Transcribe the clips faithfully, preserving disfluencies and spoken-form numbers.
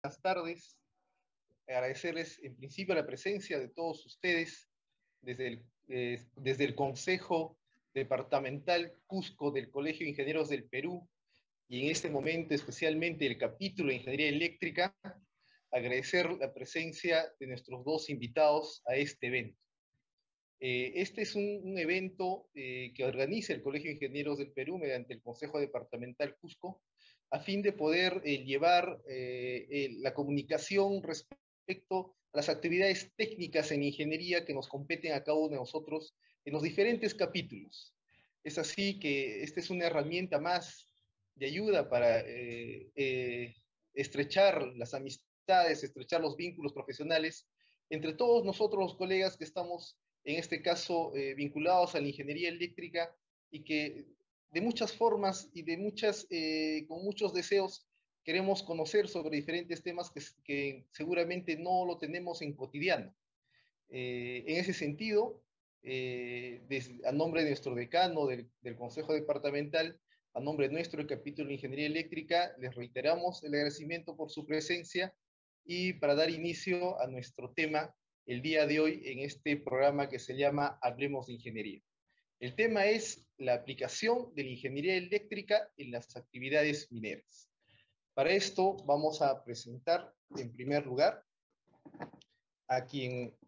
buenas tardes. Agradecerles en principio la presencia de todos ustedes desde el, eh, desde el Consejo Departamental Cusco del Colegio de Ingenieros del Perú y en este momento especialmente el capítulo de Ingeniería Eléctrica, agradecer la presencia de nuestros dos invitados a este evento. Eh, este es un, un evento eh, que organiza el Colegio de Ingenieros del Perú mediante el Consejo Departamental Cusco, a fin de poder eh, llevar eh, eh, la comunicación respecto a las actividades técnicas en ingeniería que nos competen a cada uno de nosotros en los diferentes capítulos. Es así que esta es una herramienta más de ayuda para eh, eh, estrechar las amistades, estrechar los vínculos profesionales entre todos nosotros los colegas que estamos en este caso eh, vinculados a la ingeniería eléctrica y que de muchas formas y de muchas, eh, con muchos deseos queremos conocer sobre diferentes temas que, que seguramente no lo tenemos en cotidiano. Eh, en ese sentido, eh, desde, a nombre de nuestro decano del, del Consejo Departamental, a nombre de nuestro capítulo de Ingeniería Eléctrica, les reiteramos el agradecimiento por su presencia y para dar inicio a nuestro tema el día de hoy en este programa que se llama Hablemos de Ingeniería. El tema es la aplicación de la ingeniería eléctrica en las actividades mineras. Para esto vamos a presentar en primer lugar a quien,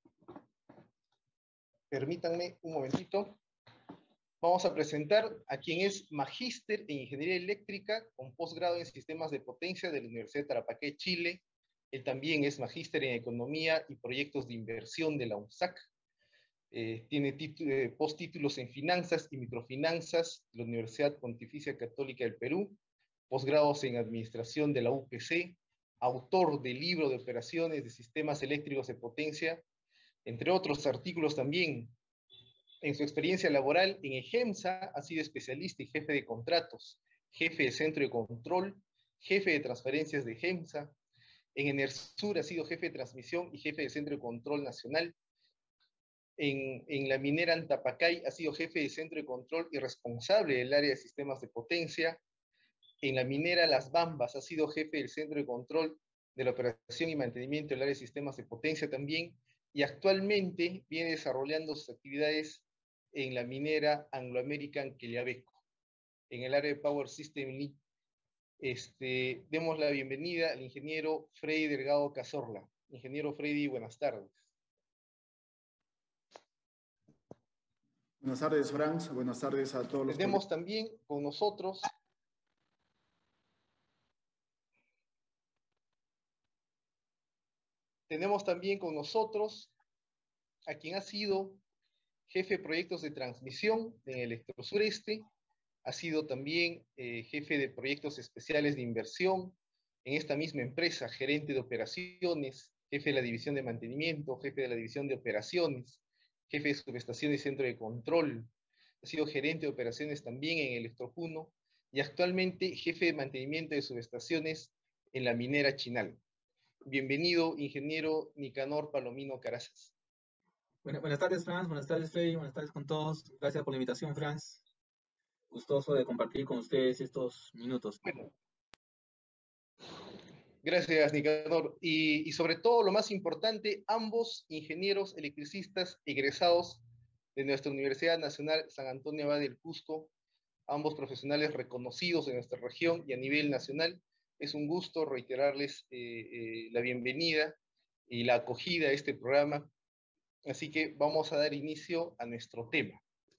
permítanme un momentito, vamos a presentar a quien es magíster en ingeniería eléctrica con posgrado en sistemas de potencia de la Universidad de Tarapacá, Chile. Él también es magíster en Economía y Proyectos de Inversión de la UNSAC. Eh, tiene eh, postítulos en Finanzas y Microfinanzas de la Universidad Pontificia Católica del Perú, posgrados en Administración de la U P C, autor del libro de operaciones de sistemas eléctricos de potencia, entre otros artículos también. En su experiencia laboral en EGEMSA ha sido especialista y jefe de contratos, jefe de centro de control, jefe de transferencias de EGEMSA. En ENERSUR ha sido jefe de transmisión y jefe de Centro de Control Nacional. En, en la minera Antapacay ha sido jefe de Centro de Control y responsable del área de sistemas de potencia. En la minera Las Bambas ha sido jefe del Centro de Control de la operación y mantenimiento del área de sistemas de potencia también. Y actualmente viene desarrollando sus actividades en la minera Anglo American Quellaveco, en el área de Power System. Este, demos la bienvenida al ingeniero Freddy Delgado Cazorla. Ingeniero Freddy, buenas tardes. Buenas tardes, Franz. Buenas tardes a todos los Tenemos también con nosotros tenemos también con nosotros a quien ha sido jefe de proyectos de transmisión en Electrosureste, ha sido también eh, jefe de proyectos especiales de inversión en esta misma empresa, gerente de operaciones, jefe de la división de mantenimiento, jefe de la división de operaciones, jefe de subestaciones y centro de control, ha sido gerente de operaciones también en Electrojuno y actualmente jefe de mantenimiento de subestaciones en la minera Chinal. Bienvenido, ingeniero Nicanor Palomino Carazas. Bueno, buenas tardes, Franz. Buenas tardes, Freddy. Buenas tardes con todos. Gracias por la invitación, Franz. Gustoso de compartir con ustedes estos minutos. Bueno, gracias, Nicanor. Y, y sobre todo, lo más importante, ambos ingenieros electricistas egresados de nuestra Universidad Nacional San Antonio Abad del Cusco, ambos profesionales reconocidos en nuestra región y a nivel nacional. Es un gusto reiterarles eh, eh, la bienvenida y la acogida a este programa. Así que vamos a dar inicio a nuestro tema.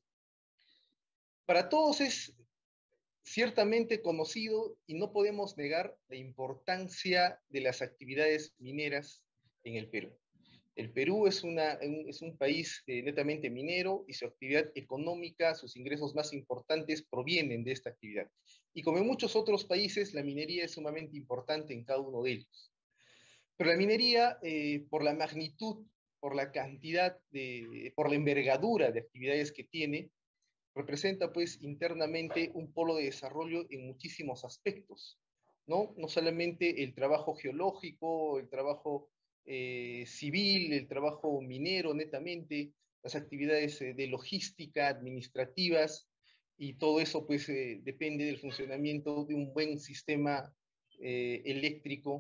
Para todos es ciertamente conocido y no podemos negar la importancia de las actividades mineras en el Perú. El Perú es, una, es un país eh, netamente minero y su actividad económica, sus ingresos más importantes provienen de esta actividad. Y como en muchos otros países, la minería es sumamente importante en cada uno de ellos. Pero la minería, eh, por la magnitud, por la cantidad, de, por la envergadura de actividades que tiene, representa pues internamente un polo de desarrollo en muchísimos aspectos, ¿no? No solamente el trabajo geológico, el trabajo eh, civil, el trabajo minero netamente, las actividades eh, de logística, administrativas, y todo eso pues eh, depende del funcionamiento de un buen sistema eh, eléctrico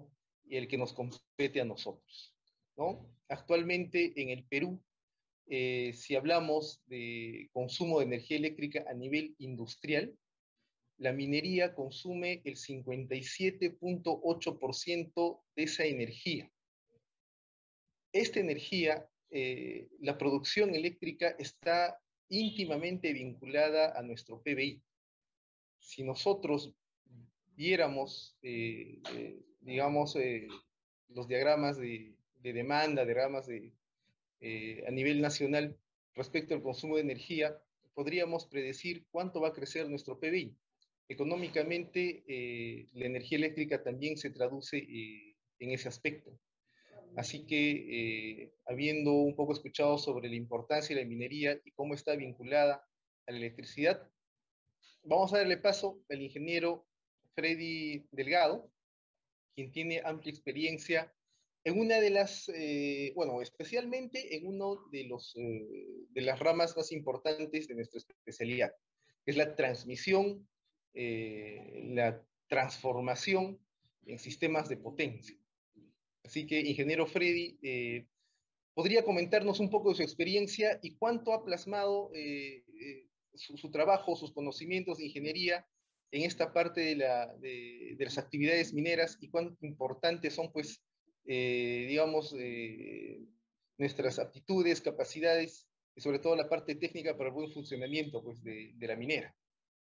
y el que nos compete a nosotros, ¿no? Actualmente en el Perú, eh, si hablamos de consumo de energía eléctrica a nivel industrial, la minería consume el cincuenta y siete punto ocho por ciento de esa energía. Esta energía, eh, la producción eléctrica está íntimamente vinculada a nuestro P B I. Si nosotros viéramos, eh, eh, digamos, eh, los diagramas de, de demanda, diagramas de, eh, a nivel nacional respecto al consumo de energía, podríamos predecir cuánto va a crecer nuestro P B I. Económicamente, eh, la energía eléctrica también se traduce eh, en ese aspecto. Así que, eh, habiendo un poco escuchado sobre la importancia de la minería y cómo está vinculada a la electricidad, vamos a darle paso al ingeniero Freddy Delgado, quien tiene amplia experiencia en una de las, eh, bueno, especialmente en uno de, los, eh, de las ramas más importantes de nuestra especialidad, que es la transmisión, eh, la transformación en sistemas de potencia. Así que, ingeniero Freddy, eh, ¿podría comentarnos un poco de su experiencia y cuánto ha plasmado eh, eh, su, su trabajo, sus conocimientos de ingeniería en esta parte de, la, de, de las actividades mineras y cuán importantes son, pues, eh, digamos, eh, nuestras aptitudes, capacidades y sobre todo la parte técnica para el buen funcionamiento, pues, de, de la minera?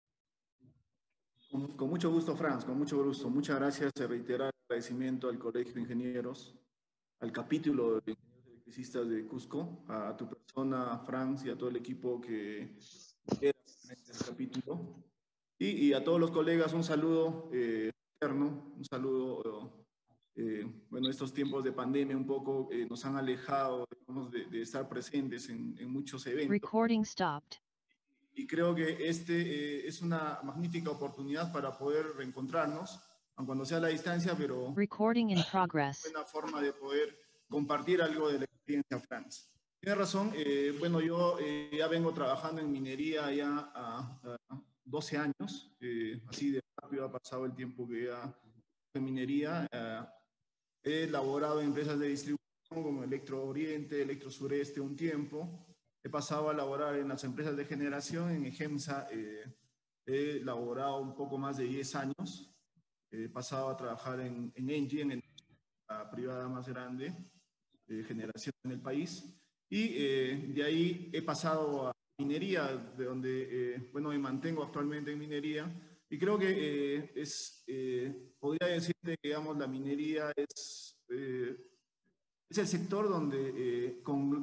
Con, con mucho gusto, Franz, con mucho gusto. Muchas gracias. Se reitera el agradecimiento al Colegio de Ingenieros, al capítulo de Ingenieros Electricistas de Cusco, a, a tu persona, Franz, y a todo el equipo que era en el capítulo. Y, y a todos los colegas, un saludo eh, eterno, un saludo. Eh, bueno, estos tiempos de pandemia un poco eh, nos han alejado, digamos, de, de estar presentes en, en muchos eventos. Recording stopped. Y creo que este eh, es una magnífica oportunidad para poder reencontrarnos, aun cuando sea a la distancia, pero Recording in progress. una forma de poder compartir algo de la experiencia, Franz. Tiene razón, eh, bueno, yo eh, ya vengo trabajando en minería ya a, a doce años, eh, así de rápido ha pasado el tiempo que ya en minería. Eh, he laborado en empresas de distribución como Electro Oriente, Electro Sureste un tiempo. He pasado a laborar en las empresas de generación, en EGEMSA eh, he laborado un poco más de diez años. He pasado a trabajar en, en Engie, en la privada más grande de generación en el país. Y eh, de ahí he pasado a minería, de donde, eh, bueno, me mantengo actualmente en minería. Y creo que eh, es, eh, podría decirte que, digamos, la minería es... Eh, es el sector donde eh,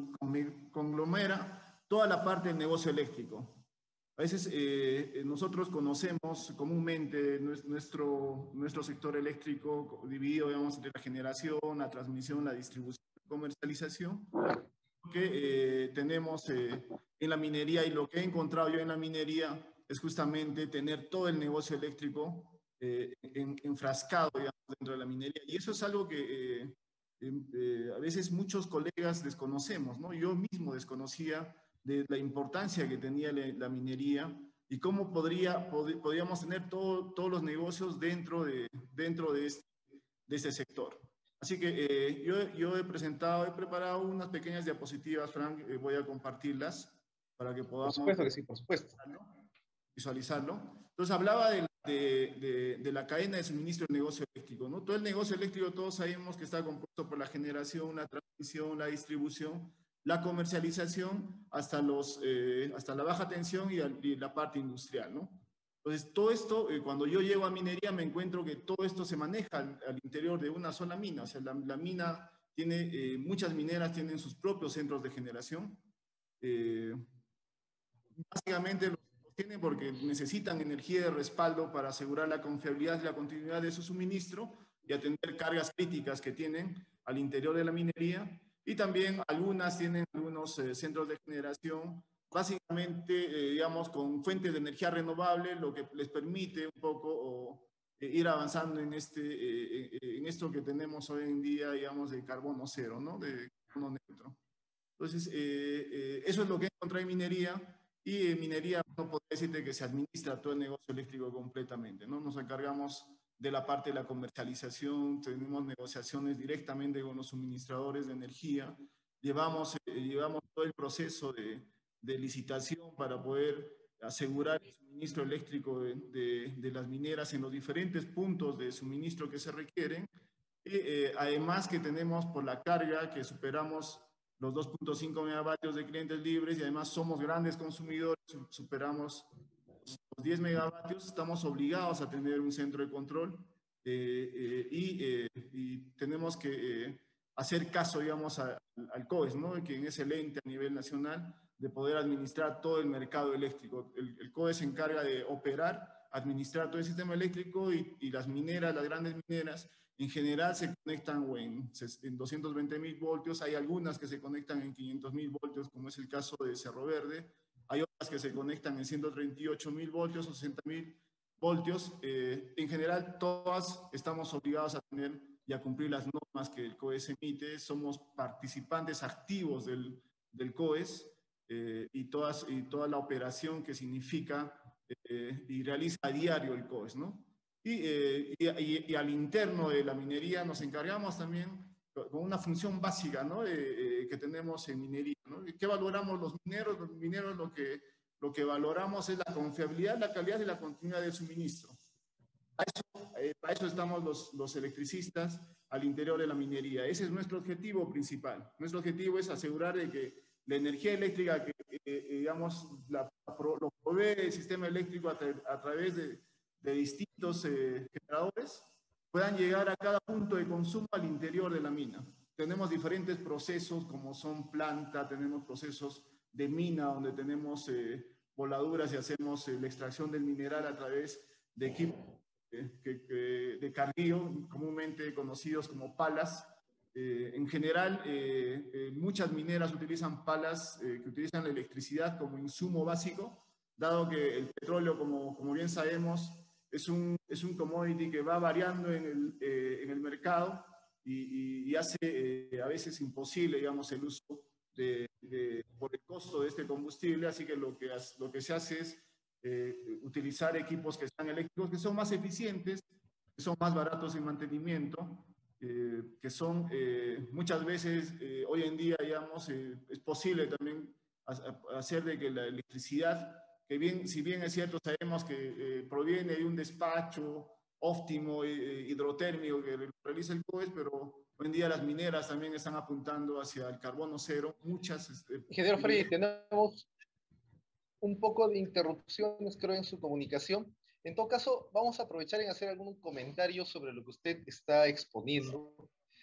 conglomera toda la parte del negocio eléctrico. A veces eh, nosotros conocemos comúnmente nuestro, nuestro sector eléctrico dividido, digamos, entre la generación, la transmisión, la distribución, la comercialización, que eh, tenemos eh, en la minería, y lo que he encontrado yo en la minería es justamente tener todo el negocio eléctrico eh, en, enfrascado, digamos, dentro de la minería. Y eso es algo que... Eh, Eh, a veces muchos colegas desconocemos, ¿no? Yo mismo desconocía de la importancia que tenía la, la minería y cómo podría, pod, podríamos tener todo, todos los negocios dentro de, dentro de, este, de este sector. Así que eh, yo, yo he presentado, he preparado unas pequeñas diapositivas, Frank, eh, voy a compartirlas para que podamos... Por supuesto que sí, por supuesto. Visualizarlo. Entonces hablaba de, de, de, de la cadena de suministro del negocio eléctrico, ¿no? Todo el negocio eléctrico, todos sabemos que está compuesto por la generación, la transmisión, la distribución, la comercialización, hasta, los, eh, hasta la baja tensión y, al, y la parte industrial, ¿no? Entonces todo esto, eh, cuando yo llego a minería me encuentro que todo esto se maneja al, al interior de una sola mina. O sea, la, la mina tiene, eh, muchas mineras tienen sus propios centros de generación. Eh, básicamente los tienen porque necesitan energía de respaldo para asegurar la confiabilidad y la continuidad de su suministro y atender cargas críticas que tienen al interior de la minería. Y también algunas tienen algunos eh, centros de generación, básicamente, eh, digamos, con fuentes de energía renovable, lo que les permite un poco o, eh, ir avanzando en, este, eh, eh, en esto que tenemos hoy en día, digamos, de carbono cero, ¿no? De carbono neutro. Entonces, eh, eh, eso es lo que encontré en minería. Y en minería no podría decirte que se administra todo el negocio eléctrico completamente, ¿no? Nos encargamos de la parte de la comercialización, tenemos negociaciones directamente con los suministradores de energía, llevamos, eh, llevamos todo el proceso de, de licitación para poder asegurar el suministro eléctrico de, de, de las mineras en los diferentes puntos de suministro que se requieren. Y, eh, además que tenemos por la carga que superamos los dos punto cinco megavatios de clientes libres y además somos grandes consumidores, superamos los diez megavatios, estamos obligados a tener un centro de control eh, eh, y, eh, y tenemos que eh, hacer caso, digamos, a, al COES, ¿no? Que es el ente a nivel nacional de poder administrar todo el mercado eléctrico. El, el COES se encarga de operar, administrar todo el sistema eléctrico y, y las mineras, las grandes mineras, en general se conectan en, en doscientos veinte mil voltios, hay algunas que se conectan en quinientos mil voltios, como es el caso de Cerro Verde, hay otras que se conectan en ciento treinta y ocho mil voltios o sesenta mil voltios. Eh, en general, todas estamos obligados a tener y a cumplir las normas que el COES emite, somos participantes activos del, del COES eh, y, todas, y toda la operación que significa eh, y realiza a diario el COES, ¿no? Y, eh, y, y, y al interno de la minería nos encargamos también con una función básica, ¿no? eh, eh, que tenemos en minería, ¿no? ¿Qué valoramos los mineros? Los mineros lo que, lo que valoramos es la confiabilidad, la calidad y la continuidad del suministro. Para eso, eh, para eso estamos los, los electricistas al interior de la minería. Ese es nuestro objetivo principal. Nuestro objetivo es asegurar de que la energía eléctrica que, eh, digamos, la, lo provee el sistema eléctrico a, tra a través de de distintos eh, generadores, puedan llegar a cada punto de consumo al interior de la mina. Tenemos diferentes procesos, como son planta, tenemos procesos de mina, donde tenemos eh, voladuras y hacemos eh, la extracción del mineral a través de equipos eh, que, que, de carguillo, comúnmente conocidos como palas. Eh, en general, eh, eh, muchas mineras utilizan palas eh, que utilizan la electricidad como insumo básico, dado que el petróleo, como, como bien sabemos, Es un, es un commodity que va variando en el, eh, en el mercado y, y, y hace eh, a veces imposible, digamos, el uso de, de, por el costo de este combustible, así que lo que, lo que se hace es eh, utilizar equipos que sean eléctricos, que son más eficientes, que son más baratos en mantenimiento, eh, que son eh, muchas veces, eh, hoy en día, digamos, eh, es posible también hacer de que la electricidad, que bien, si bien es cierto, sabemos que eh, proviene de un despacho óptimo eh, hidrotérmico que realiza el COES, pero hoy en día las mineras también están apuntando hacia el carbono cero. Muchas... Este, Ingeniero Frey, tenemos un poco de interrupciones, creo, en su comunicación. En todo caso, vamos a aprovechar en hacer algún comentario sobre lo que usted está exponiendo.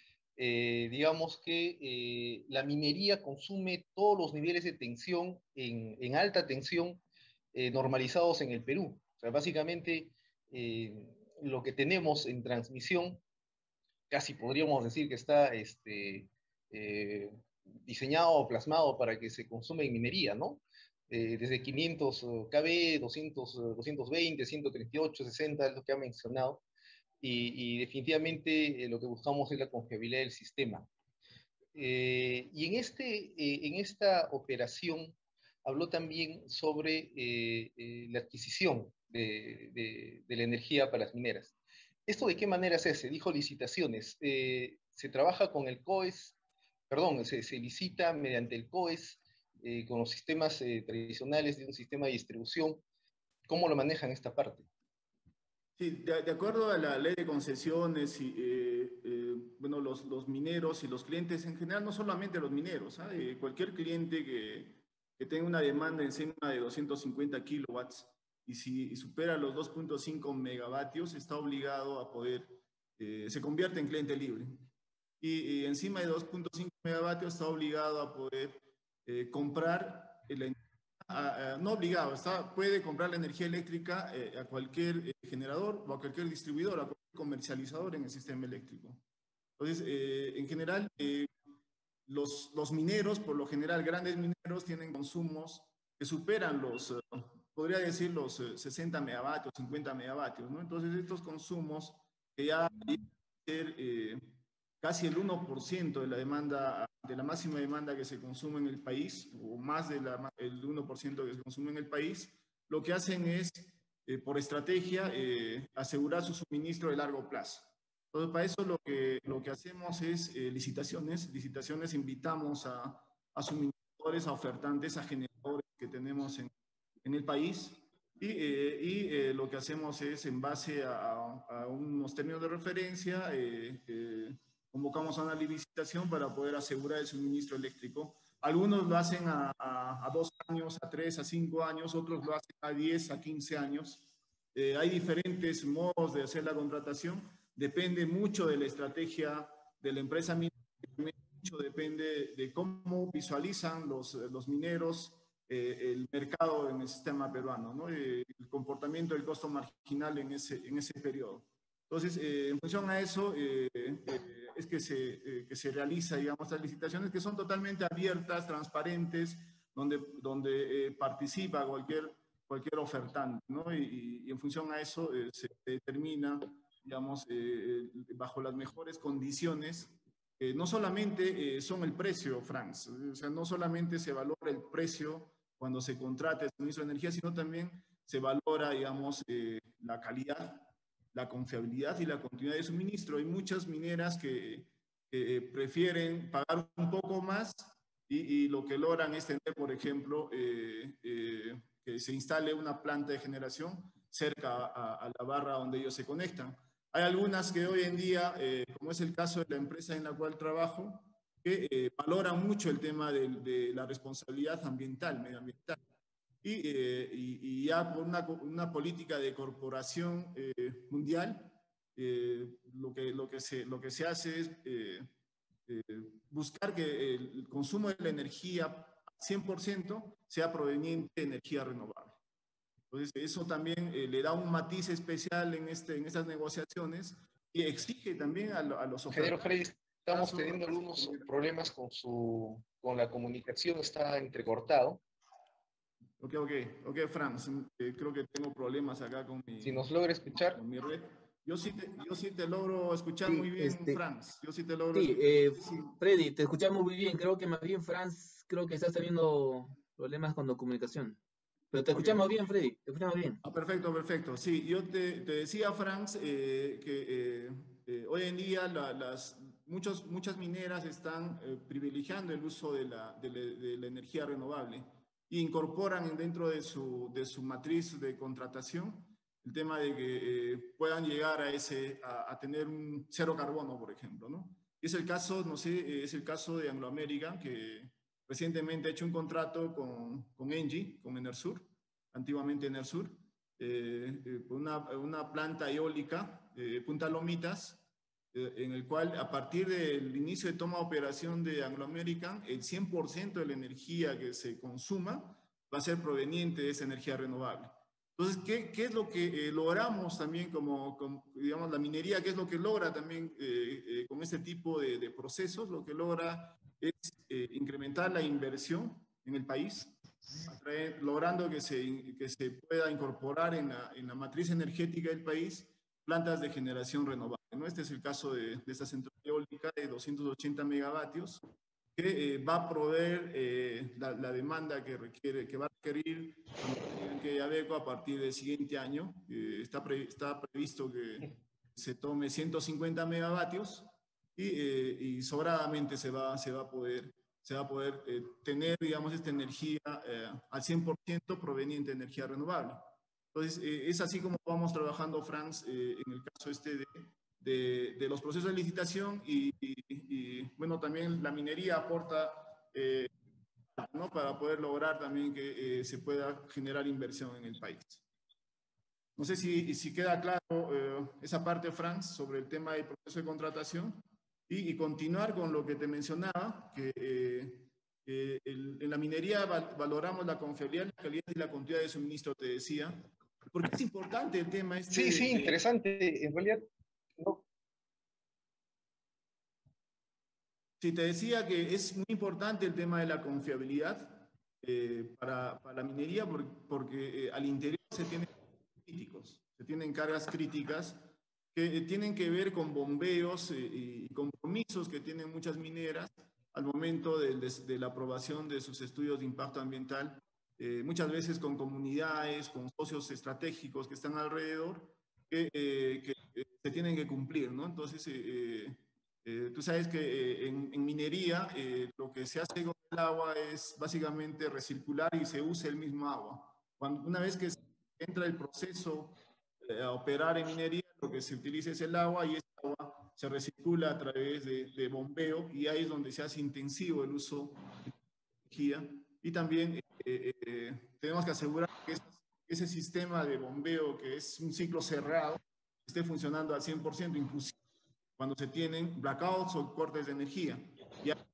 Eh, digamos que eh, la minería consume todos los niveles de tensión en, en alta tensión eh, normalizados en el Perú. O sea, básicamente eh, lo que tenemos en transmisión, casi podríamos decir que está este, eh, diseñado o plasmado para que se consuma en minería, ¿no? Eh, desde quinientos kV, doscientos, doscientos veinte, ciento treinta y ocho, sesenta, es lo que ha mencionado. Y, y definitivamente eh, lo que buscamos es la confiabilidad del sistema. Eh, y en, este, eh, en esta operación habló también sobre eh, eh, la adquisición de, de, de la energía para las mineras. ¿Esto de qué manera se hace? Dijo licitaciones. Eh, se trabaja con el COES, perdón, se, se licita mediante el COES eh, con los sistemas eh, tradicionales de un sistema de distribución. ¿Cómo lo manejan esta parte? Sí, de, de acuerdo a la ley de concesiones, y, eh, eh, bueno, los, los mineros y los clientes en general, no solamente los mineros, ¿eh? Cualquier cliente que, que tenga una demanda encima de doscientos cincuenta kilowatts y si y supera los dos punto cinco megavatios, está obligado a poder, eh, se convierte en cliente libre. Y, y encima de dos punto cinco megavatios está obligado a poder eh, comprar la energía. A, a, no obligado, está, puede comprar la energía eléctrica eh, a cualquier eh, generador o a cualquier distribuidor, a cualquier comercializador en el sistema eléctrico. Entonces, eh, en general, eh, los, los mineros, por lo general, grandes mineros, tienen consumos que superan los, uh, podría decir, los uh, sesenta megavatios, cincuenta megavatios, ¿no? Entonces, estos consumos que ya llegan a ser eh, casi el uno por ciento de la demanda, de la máxima demanda que se consume en el país, o más del uno por ciento que se consume en el país, lo que hacen es eh, por estrategia, eh, asegurar su suministro de largo plazo. Entonces, para eso lo que, lo que hacemos es eh, licitaciones. Licitaciones invitamos a, a suministradores, a ofertantes, a generadores que tenemos en, en el país. Y, eh, y eh, lo que hacemos es, en base a, a unos términos de referencia, eh, eh, convocamos a una licitación para poder asegurar el suministro eléctrico. Algunos lo hacen a, a, a dos años, a tres, a cinco años, otros lo hacen a diez, a quince años. Eh, hay diferentes modos de hacer la contratación. Depende mucho de la estrategia de la empresa minera, mucho depende de cómo visualizan los, los mineros eh, el mercado en el sistema peruano, ¿no? Eh, el comportamiento del costo marginal en ese, en ese periodo. Entonces, eh, en función a eso, eh, eh, es que se, eh, que se realiza, digamos, estas licitaciones que son totalmente abiertas, transparentes, donde, donde eh, participa cualquier, cualquier ofertante, ¿no? Y, y en función a eso eh, se determina, digamos, eh, bajo las mejores condiciones. Eh, no solamente eh, son el precio, Franz, o sea, no solamente se valora el precio cuando se contrata el suministro de energía, sino también se valora, digamos, eh, la calidad, la confiabilidad y la continuidad de suministro. Hay muchas mineras que, que prefieren pagar un poco más y, y lo que logran es tener, por ejemplo, eh, eh, que se instale una planta de generación cerca a, a la barra donde ellos se conectan. Hay algunas que hoy en día, eh, como es el caso de la empresa en la cual trabajo, que eh, valoran mucho el tema de, de la responsabilidad ambiental, medioambiental. Y, eh, y, y ya por una, una política de corporación eh, mundial, eh, lo, que, lo, que se, lo que se hace es eh, eh, buscar que el consumo de la energía cien por ciento sea proveniente de energía renovable. Entonces, eso también eh, le da un matiz especial en, este, en estas negociaciones y exige también a, a los Ingeniero ofertantes. Freddy, estamos teniendo algunos problemas con, su, con la comunicación, está entrecortado. Ok, ok, ok, Franz, eh, creo que tengo problemas acá con mi, si nos logra escuchar. Con mi red. Yo sí, te, yo sí te logro escuchar Sí, muy bien, este, Franz. Yo sí te logro sí, escuchar. eh, Freddy, te escuchamos muy bien. Creo que más bien, Franz, creo que estás teniendo problemas con la comunicación. Pero te escuchamos Okay. bien, Freddy, te escuchamos bien. Ah, perfecto, perfecto. Sí, yo te, te decía, Franz, eh, que eh, eh, hoy en día la, las, muchos, muchas mineras están eh, privilegiando el uso de la, de, la, de la energía renovable e incorporan dentro de su, de su matriz de contratación el tema de que eh, puedan llegar a, ese, a, a tener un cero carbono, por ejemplo, ¿no? Es el caso, no sé, es el caso de Anglo American, que recientemente ha hecho un contrato con, con Engie, con Enersur, antiguamente Enersur, eh, eh, una, una planta eólica, eh, Punta Lomitas, eh, en el cual a partir del inicio de toma de operación de Anglo American, el cien por ciento de la energía que se consuma va a ser proveniente de esa energía renovable. Entonces, ¿qué, qué es lo que eh, logramos también como, como, digamos, la minería, qué es lo que logra también eh, eh, con este tipo de, de procesos? Lo que logra es eh, incrementar la inversión en el país, atraer, logrando que se, que se pueda incorporar en la, en la matriz energética del país plantas de generación renovable, ¿no? Este es el caso de, de esta central eólica de doscientos ochenta megavatios, que eh, va a proveer eh, la, la demanda que, requiere, que va a requerir que Yabeco a partir del siguiente año. Eh, está, pre, está previsto que se tome ciento cincuenta megavatios y, eh, y sobradamente se va, se va a poder, se va a poder eh, tener, digamos, esta energía eh, al cien por ciento proveniente de energía renovable. Entonces, eh, es así como vamos trabajando, Franz, eh, en el caso este de, de, de los procesos de licitación y, y, y, bueno, también la minería aporta, eh, ¿no? Para poder lograr también que eh, se pueda generar inversión en el país. No sé si, si queda claro eh, esa parte, Franz, sobre el tema del proceso de contratación y, y continuar con lo que te mencionaba, que eh, eh, el, en la minería val, valoramos la confiabilidad, la calidad y la continuidad de suministro, te decía, porque es importante el tema este. Sí, sí, de, interesante. En realidad, no. Sí, te decía que es muy importante el tema de la confiabilidad eh, para, para la minería porque, porque eh, al interior se tienen críticos, se tienen cargas críticas que eh, tienen que ver con bombeos eh, y compromisos que tienen muchas mineras al momento de, de, de la aprobación de sus estudios de impacto ambiental eh, muchas veces con comunidades, con socios estratégicos que están alrededor, que, eh, que eh, se tienen que cumplir, ¿no? Entonces, eh, eh, tú sabes que eh, en, en minería eh, lo que se hace con el agua es básicamente recircular y se usa el mismo agua. Cuando, una vez que entra el proceso eh, a operar en minería, lo que se utiliza es el agua y esa agua se recircula a través de, de bombeo y ahí es donde se hace intensivo el uso de energía. Y también eh, eh, tenemos que asegurar que ese, ese sistema de bombeo, que es un ciclo cerrado, esté funcionando al cien por ciento, inclusive cuando se tienen blackouts o cortes de energía. Y ahí,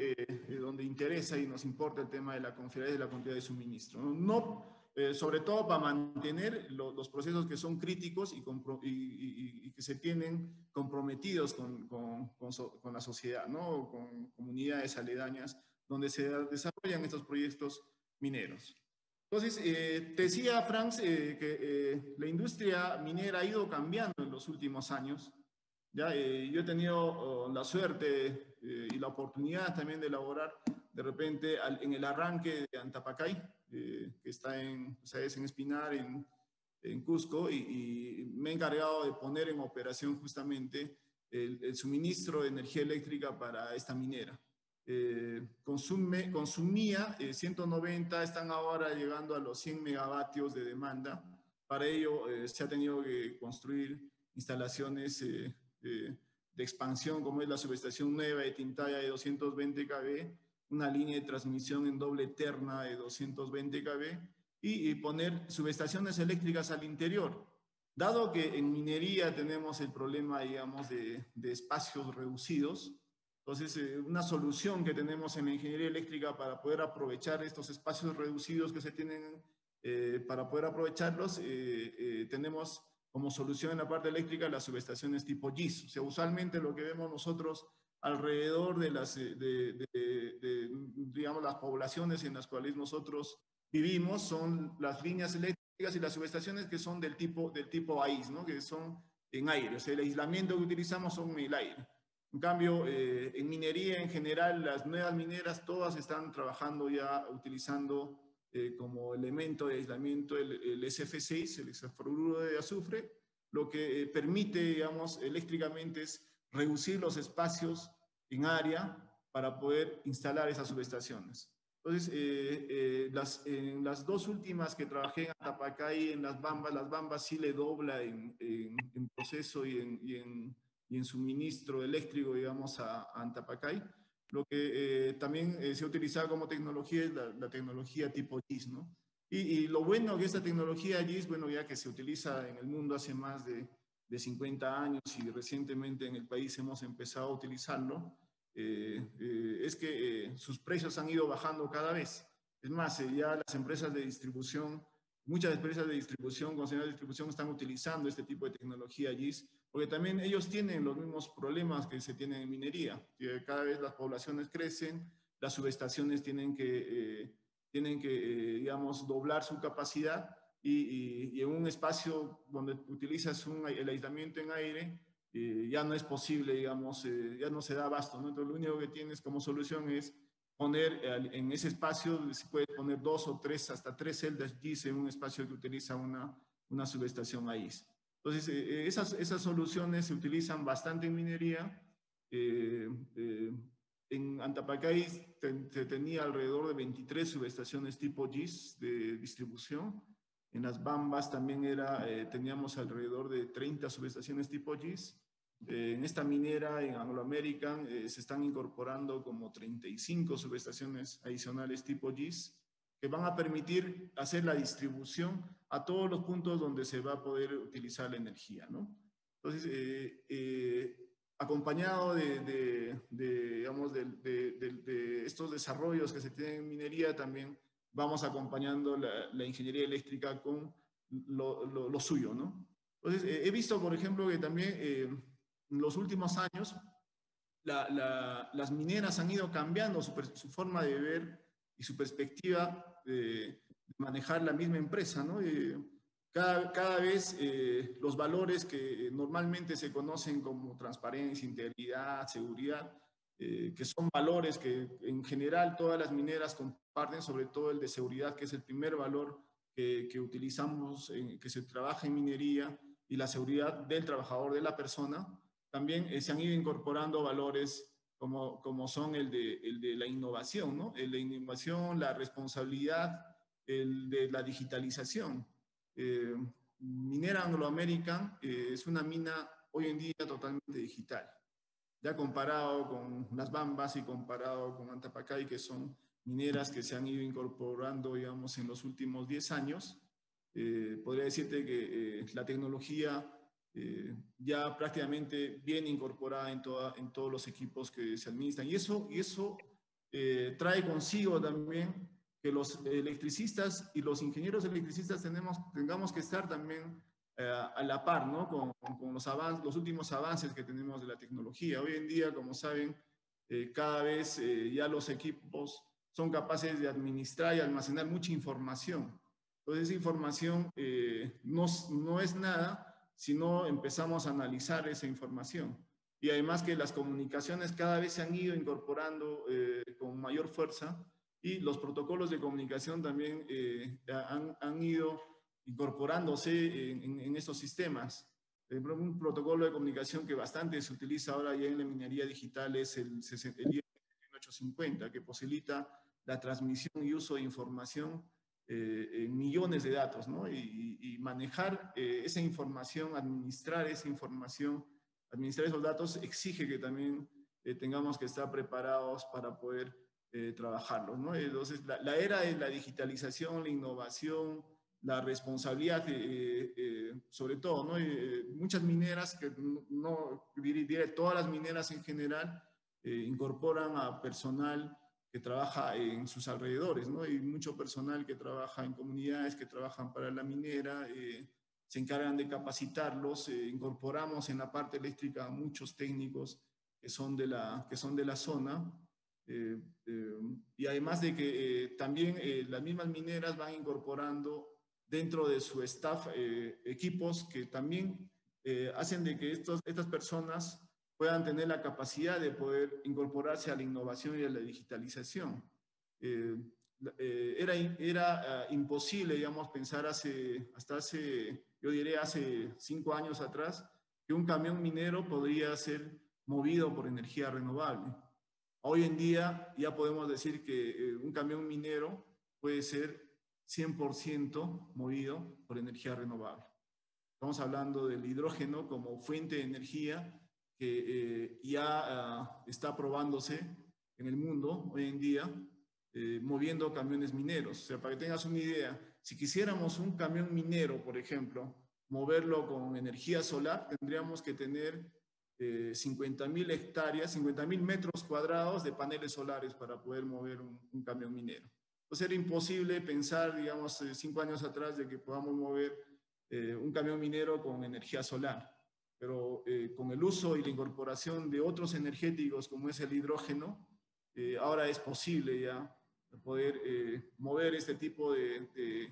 eh, donde interesa y nos importa el tema de la confiabilidad y la continuidad de suministro. No, no eh, sobre todo para mantener lo, los procesos que son críticos y, y, y, y que se tienen comprometidos con, con, con, so, con la sociedad, ¿no? Con comunidades aledañas donde se desarrollan estos proyectos mineros. Entonces, eh, te decía, Franz, eh, que eh, la industria minera ha ido cambiando en los últimos años. Ya, eh, yo he tenido oh, la suerte eh, y la oportunidad también de elaborar de repente al, en el arranque de Antapacay, eh, que está en, o sea, es en Espinar, en, en Cusco, y, y me he encargado de poner en operación justamente el, el suministro de energía eléctrica para esta minera. Eh, consume, consumía eh, ciento noventa, están ahora llegando a los cien megavatios de demanda. Para ello eh, se ha tenido que construir instalaciones eh, de, de expansión, como es la subestación nueva de Tintaya de doscientos veinte kilovoltios, una línea de transmisión en doble terna de doscientos veinte kilovoltios y, y poner subestaciones eléctricas al interior. Dado que en minería tenemos el problema, digamos, de, de espacios reducidos, entonces eh, una solución que tenemos en la ingeniería eléctrica para poder aprovechar estos espacios reducidos que se tienen, eh, para poder aprovecharlos, eh, eh, tenemos como solución en la parte eléctrica las subestaciones tipo G I S. O sea, usualmente lo que vemos nosotros alrededor de las, de, de, de, de, digamos, las poblaciones en las cuales nosotros vivimos son las líneas eléctricas y las subestaciones que son del tipo, del tipo A I S, ¿no? Que son en aire. O sea, el aislamiento que utilizamos son en el aire. En cambio, eh, en minería en general, las nuevas mineras todas están trabajando ya utilizando eh, como elemento de aislamiento el, el S F seis, el hexafluoruro de azufre, lo que eh, permite, digamos, eléctricamente es reducir los espacios en área para poder instalar esas subestaciones. Entonces, eh, eh, las, en las dos últimas que trabajé en Antapacay, en las Bambas, las Bambas sí le dobla en, en, en proceso y en, y, en, y en suministro eléctrico, digamos, a, a Antapacay. Lo que eh, también eh, se ha utilizado como tecnología es la, la tecnología tipo G I S, ¿no? Y, y lo bueno que esta tecnología G I S, bueno, ya que se utiliza en el mundo hace más de, de cincuenta años y recientemente en el país hemos empezado a utilizarlo, eh, eh, es que eh, sus precios han ido bajando cada vez. Es más, eh, ya las empresas de distribución, muchas empresas de distribución, concesionarias de distribución están utilizando este tipo de tecnología G I S, porque también ellos tienen los mismos problemas que se tienen en minería. Cada vez las poblaciones crecen, las subestaciones tienen que, eh, tienen que eh, digamos, doblar su capacidad y, y, y en un espacio donde utilizas un, el aislamiento en aire, eh, ya no es posible, digamos, eh, ya no se da abasto, ¿no? Entonces lo único que tienes como solución es poner eh, en ese espacio, se puede poner dos o tres, hasta tres celdas G I S en un espacio que utiliza una, una subestación A I S. Entonces, eh, esas, esas soluciones se utilizan bastante en minería. Eh, eh, en Antapacay se te, tenía alrededor de veintitrés subestaciones tipo G I S de distribución. En las Bambas también era, eh, teníamos alrededor de treinta subestaciones tipo G I S. Eh, en esta minera, en Anglo American, eh, se están incorporando como treinta y cinco subestaciones adicionales tipo G I S que van a permitir hacer la distribución a todos los puntos donde se va a poder utilizar la energía, ¿no? Entonces, eh, eh, acompañado de, de, de digamos, de, de, de, de estos desarrollos que se tienen en minería, también vamos acompañando la, la ingeniería eléctrica con lo, lo, lo suyo, ¿no? Entonces, eh, he visto, por ejemplo, que también eh, en los últimos años la, la, las mineras han ido cambiando su, su forma de ver y su perspectiva de, de manejar la misma empresa, ¿no? Eh, cada, cada vez eh, los valores que normalmente se conocen como transparencia, integridad, seguridad, eh, que son valores que en general todas las mineras comparten, sobre todo el de seguridad, que es el primer valor que, que utilizamos, en, que se trabaja en minería, y la seguridad del trabajador, de la persona. También eh, se han ido incorporando valores como, como son el de, el de la innovación, ¿no? El de innovación, la responsabilidad, el de la digitalización. Eh, Minera Anglo American eh, es una mina hoy en día totalmente digital. Ya comparado con las Bambas y comparado con Antapacay, que son mineras que se han ido incorporando, digamos, en los últimos diez años, eh, podría decirte que eh, la tecnología eh, ya prácticamente viene incorporada en, toda, en todos los equipos que se administran. Y eso, y eso eh, trae consigo también que los electricistas y los ingenieros electricistas tenemos, tengamos que estar también eh, a la par, ¿no? Con, con los, avances, los últimos avances que tenemos de la tecnología. Hoy en día, como saben, eh, cada vez eh, ya los equipos son capaces de administrar y almacenar mucha información. Entonces, esa información eh, no, no es nada si no empezamos a analizar esa información. Y además que las comunicaciones cada vez se han ido incorporando eh, con mayor fuerza, y los protocolos de comunicación también eh, han, han ido incorporándose en, en, en estos sistemas. Un protocolo de comunicación que bastante se utiliza ahora ya en la minería digital es el, el I E setenta y ocho cincuenta, que posibilita la transmisión y uso de información eh, en millones de datos, ¿no? Y, y manejar eh, esa información, administrar esa información, administrar esos datos exige que también eh, tengamos que estar preparados para poder eh, trabajarlos, ¿no? Entonces, la, la era de la digitalización, la innovación, la responsabilidad, eh, eh, sobre todo, ¿no? Eh, muchas mineras, que no diría todas las mineras en general, eh, incorporan a personal que trabaja en sus alrededores, ¿no? Y mucho personal que trabaja en comunidades, que trabajan para la minera, eh, se encargan de capacitarlos. Eh, incorporamos en la parte eléctrica a muchos técnicos que son de la, que son de la zona. Eh, eh, y además de que eh, también eh, las mismas mineras van incorporando dentro de su staff eh, equipos que también eh, hacen de que estos, estas personas puedan tener la capacidad de poder incorporarse a la innovación y a la digitalización. Eh, eh, era era uh, imposible, digamos, pensar hace, hasta hace, yo diría hace cinco años atrás, que un camión minero podría ser movido por energía renovable. Hoy en día ya podemos decir que eh, un camión minero puede ser cien por ciento movido por energía renovable. Estamos hablando del hidrógeno como fuente de energía que eh, ya uh, está probándose en el mundo hoy en día, eh, moviendo camiones mineros. O sea, para que tengas una idea, si quisiéramos un camión minero, por ejemplo, moverlo con energía solar, tendríamos que tener eh, cincuenta mil hectáreas, cincuenta mil metros cuadrados de paneles solares para poder mover un, un camión minero. Entonces era imposible pensar, digamos, eh, cinco años atrás de que podamos mover eh, un camión minero con energía solar. Pero eh, con el uso y la incorporación de otros energéticos como es el hidrógeno, eh, ahora es posible ya poder eh, mover este tipo de, de,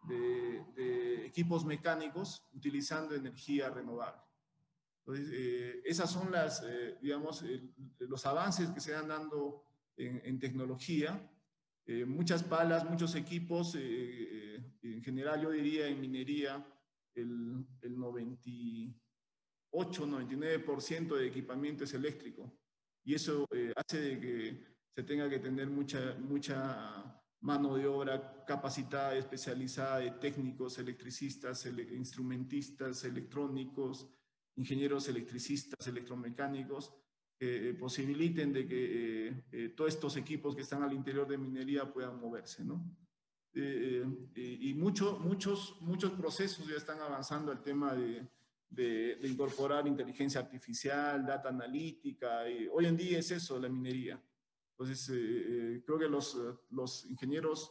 de, de equipos mecánicos utilizando energía renovable. Entonces, eh, esas son las, eh, digamos, el, los avances que se van dando en, en tecnología. Eh, muchas palas, muchos equipos, eh, eh, en general yo diría en minería, el, el noventa y ocho, noventa y nueve por ciento de equipamiento es eléctrico. Y eso eh, hace de que se tenga que tener mucha, mucha mano de obra capacitada, especializada, de técnicos, electricistas, ele instrumentistas, electrónicos, ingenieros electricistas, electromecánicos, que eh, posibiliten de que eh, eh, todos estos equipos que están al interior de minería puedan moverse, ¿no? Eh, eh, y mucho, muchos, muchos procesos ya están avanzando al tema de, de, de incorporar inteligencia artificial, data analítica. Y hoy en día es eso, la minería. Entonces, eh, eh, creo que los, los ingenieros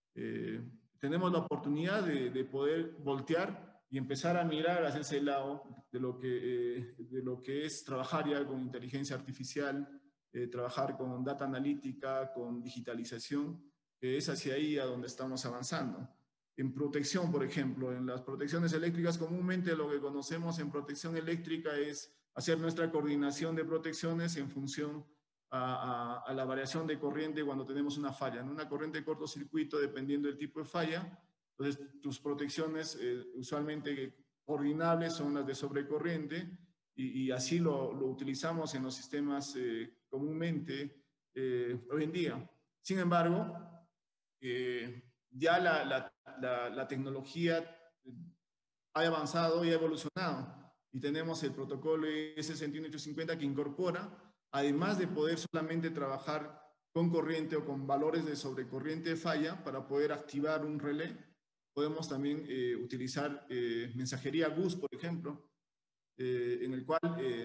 eh, tenemos la oportunidad de, de poder voltear y empezar a mirar hacia ese lado de lo que, eh, de lo que es trabajar ya con inteligencia artificial, eh, trabajar con data analítica, con digitalización, que es hacia ahí a donde estamos avanzando. En protección, por ejemplo, en las protecciones eléctricas, comúnmente lo que conocemos en protección eléctrica es hacer nuestra coordinación de protecciones en función a, a, a la variación de corriente cuando tenemos una falla, ¿no? Una corriente de cortocircuito, dependiendo del tipo de falla. Entonces, tus protecciones eh, usualmente coordinables son las de sobrecorriente, y, y así lo, lo utilizamos en los sistemas eh, comúnmente eh, hoy en día. Sin embargo, eh, ya la, la, la, la tecnología ha avanzado y ha evolucionado, y tenemos el protocolo E S sesenta y uno ochocientos cincuenta que incorpora, además de poder solamente trabajar con corriente o con valores de sobrecorriente de falla para poder activar un relé, podemos también eh, utilizar eh, mensajería G U S, por ejemplo, eh, en el cual eh,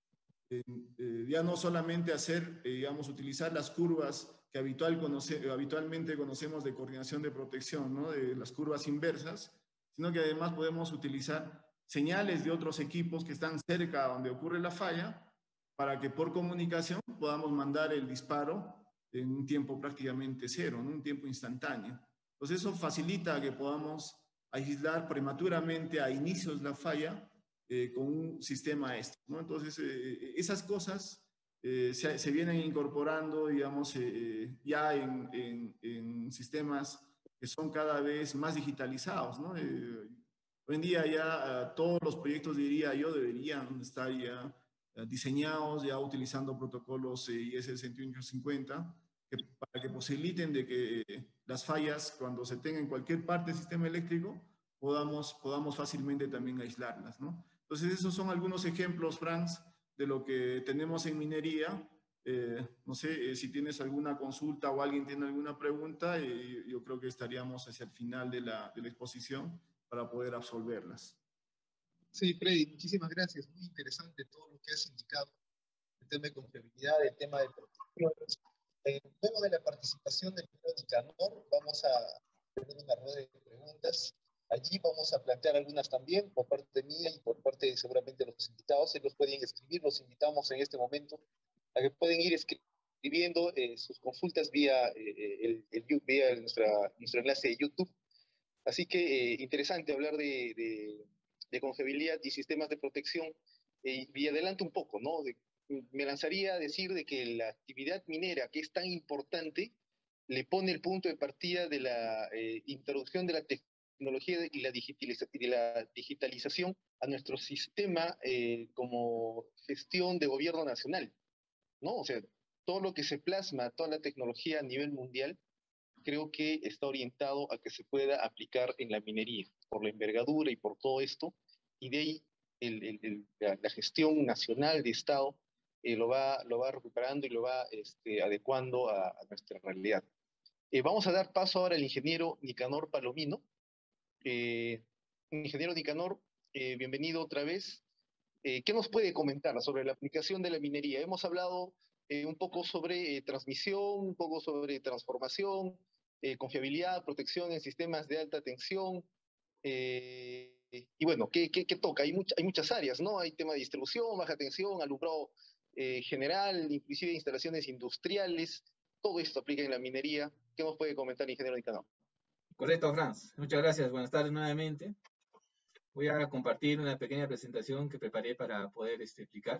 eh, eh, ya no solamente hacer, eh, digamos, utilizar las curvas que habitual conoce, habitualmente conocemos de coordinación de protección, ¿no? De las curvas inversas, sino que además podemos utilizar señales de otros equipos que están cerca a donde ocurre la falla, para que por comunicación podamos mandar el disparo en un tiempo prácticamente cero, ¿no? Un tiempo instantáneo. Entonces eso facilita que podamos aislar prematuramente a inicios la falla eh, con un sistema extra, ¿no? Entonces eh, esas cosas eh, se, se vienen incorporando, digamos, eh, ya en, en, en sistemas que son cada vez más digitalizados, ¿no? Eh, hoy en día ya uh, todos los proyectos, diría yo, deberían estar ya uh, diseñados, ya utilizando protocolos eh, I S sesenta y uno ochocientos cincuenta, que, para que posibiliten de que eh, las fallas, cuando se tengan en cualquier parte del sistema eléctrico, podamos, podamos fácilmente también aislarlas, ¿no? Entonces esos son algunos ejemplos, Franz, de lo que tenemos en minería. Eh, no sé eh, si tienes alguna consulta o alguien tiene alguna pregunta, eh, yo creo que estaríamos hacia el final de la, de la exposición para poder absolverlas. Sí, Freddy, muchísimas gracias. Muy interesante todo lo que has indicado. El tema de confiabilidad, el tema de protección. Eh, luego de la participación del ingeniero Nicanor, vamos a tener una rueda de preguntas. Allí vamos a plantear algunas también por parte mía y por parte de seguramente los invitados. Se los pueden escribir, los invitamos en este momento a que pueden ir escribiendo eh, sus consultas vía, eh, el, el, vía nuestra, nuestro enlace de YouTube. Así que eh, interesante hablar de, de, de confiabilidad y sistemas de protección. Eh, y adelanto un poco, ¿no? De, me lanzaría a decir de que la actividad minera, que es tan importante, le pone el punto de partida de la eh, introducción de la tecnología y la, digitaliza de la digitalización a nuestro sistema eh, como gestión de gobierno nacional, ¿no? O sea, todo lo que se plasma, toda la tecnología a nivel mundial, creo que está orientado a que se pueda aplicar en la minería, por la envergadura y por todo esto, y de ahí el, el, el, la, la gestión nacional de Estado eh, lo, va, lo va recuperando y lo va este, adecuando a, a nuestra realidad. Eh, vamos a dar paso ahora al ingeniero Nicanor Palomino. Eh, ingeniero Nicanor, eh, bienvenido otra vez. Eh, ¿Qué nos puede comentar sobre la aplicación de la minería? Hemos hablado eh, un poco sobre eh, transmisión, un poco sobre transformación, eh, confiabilidad, protección en sistemas de alta tensión. Eh, y bueno, ¿qué, qué, qué toca? Hay, much, hay muchas áreas, ¿no? Hay tema de distribución, baja tensión, alumbrado eh, general, inclusive instalaciones industriales. Todo esto aplica en la minería. ¿Qué nos puede comentar el ingeniero Nicanor? Correcto, Franz. Muchas gracias. Buenas tardes nuevamente. Voy a compartir una pequeña presentación que preparé para poder este, explicar.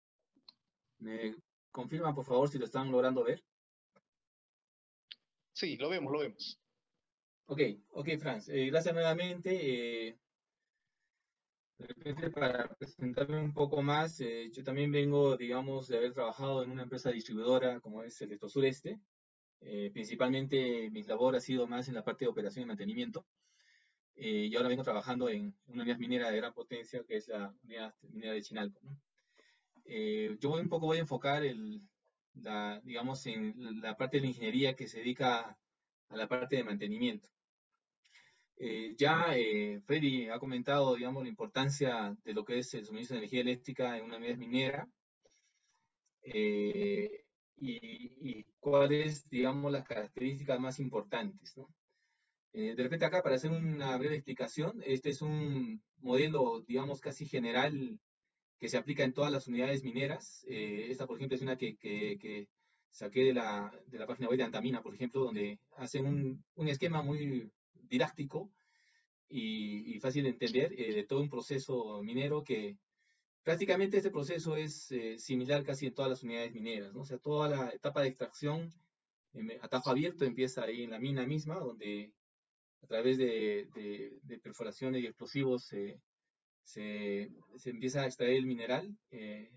¿Me confirman, por favor, si lo están logrando ver? Sí, lo vemos, lo vemos. Ok, ok, Franz. Eh, gracias nuevamente. Eh, de repente, para presentarme un poco más, eh, yo también vengo, digamos, de haber trabajado en una empresa distribuidora como es Electrosureste. Eh, principalmente mi labor ha sido más en la parte de operación y mantenimiento. Eh, y ahora vengo trabajando en una unidad minera de gran potencia, que es la unidad minera de Chinalco, ¿no? Eh, yo voy un poco voy a enfocar el, la, digamos, en la parte de la ingeniería que se dedica a la parte de mantenimiento. Eh, ya eh, Freddy ha comentado, digamos, la importancia de lo que es el suministro de energía eléctrica en una unidad minera eh, y, y cuáles, digamos, las características más importantes, ¿no? Eh, de repente acá, para hacer una breve explicación, este es un modelo, digamos, casi general que se aplica en todas las unidades mineras. Eh, esta, por ejemplo, es una que, que, que saqué de la, de la página web de Antamina, por ejemplo, donde hacen un, un esquema muy didáctico y, y fácil de entender eh, de todo un proceso minero que, prácticamente este proceso es eh, similar casi en todas las unidades mineras, ¿no? O sea, toda la etapa de extracción eh, a tajo abierto empieza ahí en la mina misma, donde a través de, de, de perforaciones y explosivos eh, se, se empieza a extraer el mineral eh,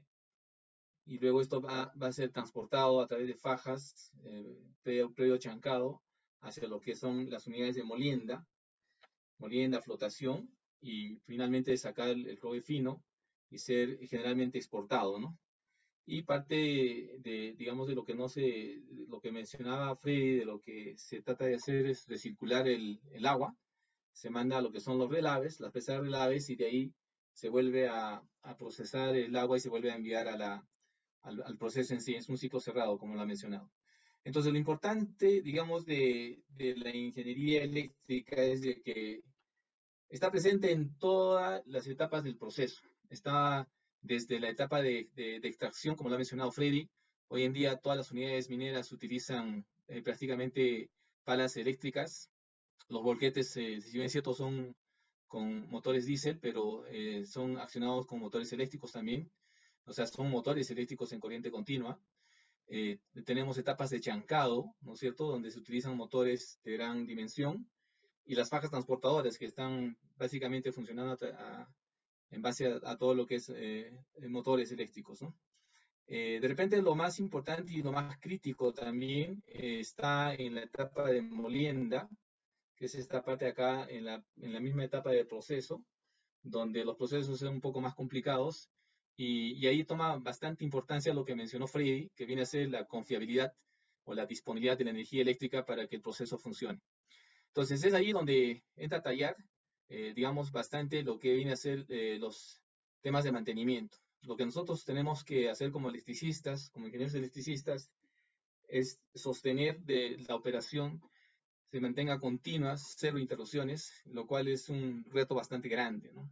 y luego esto va, va a ser transportado a través de fajas, eh, previo, previo chancado, hacia lo que son las unidades de molienda, molienda, flotación, y finalmente sacar el, el cobre fino y ser generalmente exportado, ¿no? Y parte de, digamos, de lo que no se, lo que mencionaba Freddy, de lo que se trata de hacer es recircular el, el agua, se manda a lo que son los relaves, las presas de relaves, y de ahí se vuelve a, a procesar el agua y se vuelve a enviar a la, al, al proceso en sí. Es un ciclo cerrado, como lo ha mencionado. Entonces, lo importante, digamos, de, de la ingeniería eléctrica es de que está presente en todas las etapas del proceso. Está desde la etapa de, de, de extracción, como lo ha mencionado Freddy. Hoy en día todas las unidades mineras utilizan eh, prácticamente palas eléctricas. Los volquetes, eh, si bien es cierto, son con motores diésel, pero eh, son accionados con motores eléctricos también. O sea, son motores eléctricos en corriente continua. Eh, tenemos etapas de chancado, ¿no es cierto?, donde se utilizan motores de gran dimensión, y las fajas transportadoras que están básicamente funcionando a, a, en base a, a todo lo que es eh, motores eléctricos, ¿no? Eh, de repente lo más importante y lo más crítico también eh, está en la etapa de molienda, que es esta parte acá en la, en la misma etapa del proceso, donde los procesos son un poco más complicados, y, y ahí toma bastante importancia lo que mencionó Freddy, que viene a ser la confiabilidad o la disponibilidad de la energía eléctrica para que el proceso funcione. Entonces es ahí donde entra a tallar, eh, digamos, bastante lo que viene a ser eh, los temas de mantenimiento. Lo que nosotros tenemos que hacer como electricistas, como ingenieros electricistas, es sostener de la operación se mantenga continuas, cero interrupciones, lo cual es un reto bastante grande, ¿no?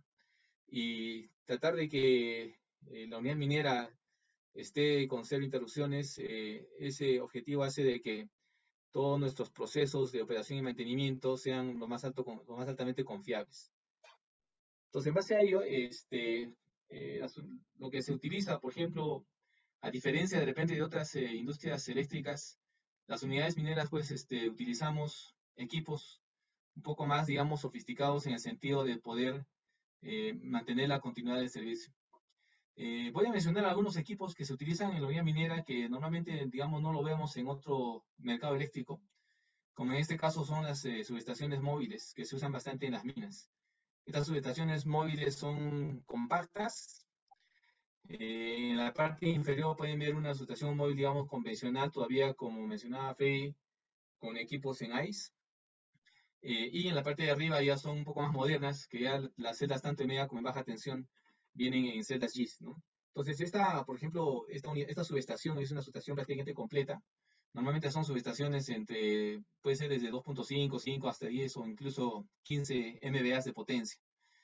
Y tratar de que eh, la unidad minera esté con cero interrupciones, eh, ese objetivo hace de que todos nuestros procesos de operación y mantenimiento sean lo más, alto, lo más altamente confiables. Entonces, en base a ello, este, eh, lo que se utiliza, por ejemplo, a diferencia de repente de otras eh, industrias eléctricas, las unidades mineras, pues, este, utilizamos equipos un poco más, digamos, sofisticados en el sentido de poder eh, mantener la continuidad del servicio. Eh, voy a mencionar algunos equipos que se utilizan en la unidad minera que normalmente, digamos, no lo vemos en otro mercado eléctrico, como en este caso son las eh, subestaciones móviles, que se usan bastante en las minas. Estas subestaciones móviles son compactas. Eh, en la parte inferior pueden ver una subestación móvil, digamos, convencional, todavía, como mencionaba Freddy, con equipos en I C E. Eh, y en la parte de arriba ya son un poco más modernas, que ya las celdas tanto en media como en baja tensión vienen en celdas G I S, ¿no? Entonces, esta, por ejemplo, esta, esta subestación es una subestación prácticamente completa. Normalmente son subestaciones entre, puede ser desde dos punto cinco, cinco hasta diez o incluso quince M V A de potencia.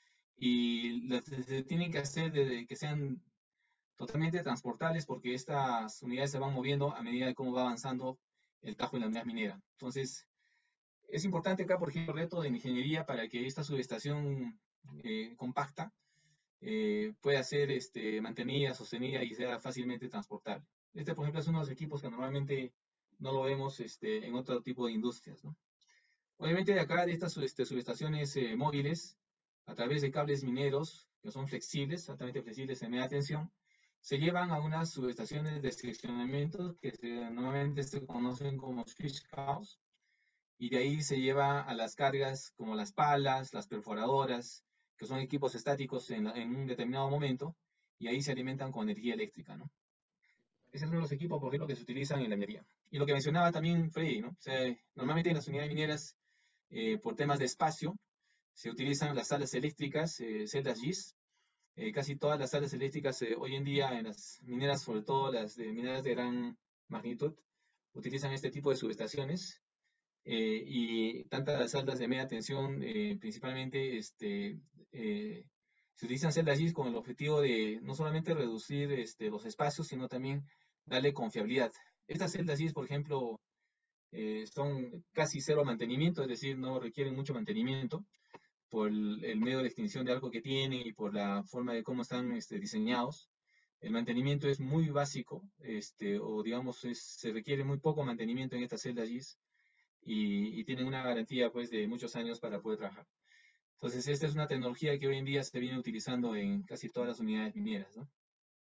Y las, se tienen que hacer de que sean totalmente transportables, porque estas unidades se van moviendo a medida de cómo va avanzando el tajo en la unidad minera. Entonces, es importante acá, por ejemplo, el reto de ingeniería para que esta subestación eh, compacta eh, pueda ser este, mantenida, sostenida y sea fácilmente transportable. Este, por ejemplo, es uno de los equipos que normalmente no lo vemos este, en otro tipo de industrias, ¿no? Obviamente, de acá, de estas este, subestaciones eh, móviles, a través de cables mineros, que son flexibles, altamente flexibles en media tensión, se llevan a unas subestaciones de seccionamiento que se, normalmente se conocen como switch cows, y de ahí se lleva a las cargas como las palas, las perforadoras, que son equipos estáticos en, en un determinado momento, y ahí se alimentan con energía eléctrica, ¿no? Esos son los equipos, por ejemplo, que se utilizan en la minería. Y lo que mencionaba también Freddy, ¿no? O sea, normalmente en las unidades mineras, eh, por temas de espacio, se utilizan las salas eléctricas, eh, celdas G I S. Eh, casi todas las salas eléctricas eh, hoy en día en las mineras, sobre todo las de mineras de gran magnitud, utilizan este tipo de subestaciones. Eh, y tantas las celdas de media tensión, eh, principalmente, este, eh, se utilizan celdas G I S con el objetivo de no solamente reducir este, los espacios, sino también darle confiabilidad. Estas celdas G I S, por ejemplo, eh, son casi cero mantenimiento, es decir, no requieren mucho mantenimiento. por el, el medio de extinción de algo que tienen y por la forma de cómo están este, diseñados. El mantenimiento es muy básico, este, o digamos, es, se requiere muy poco mantenimiento en estas celdas G I S y, y tienen una garantía pues, de muchos años para poder trabajar. Entonces, esta es una tecnología que hoy en día se viene utilizando en casi todas las unidades mineras, ¿no?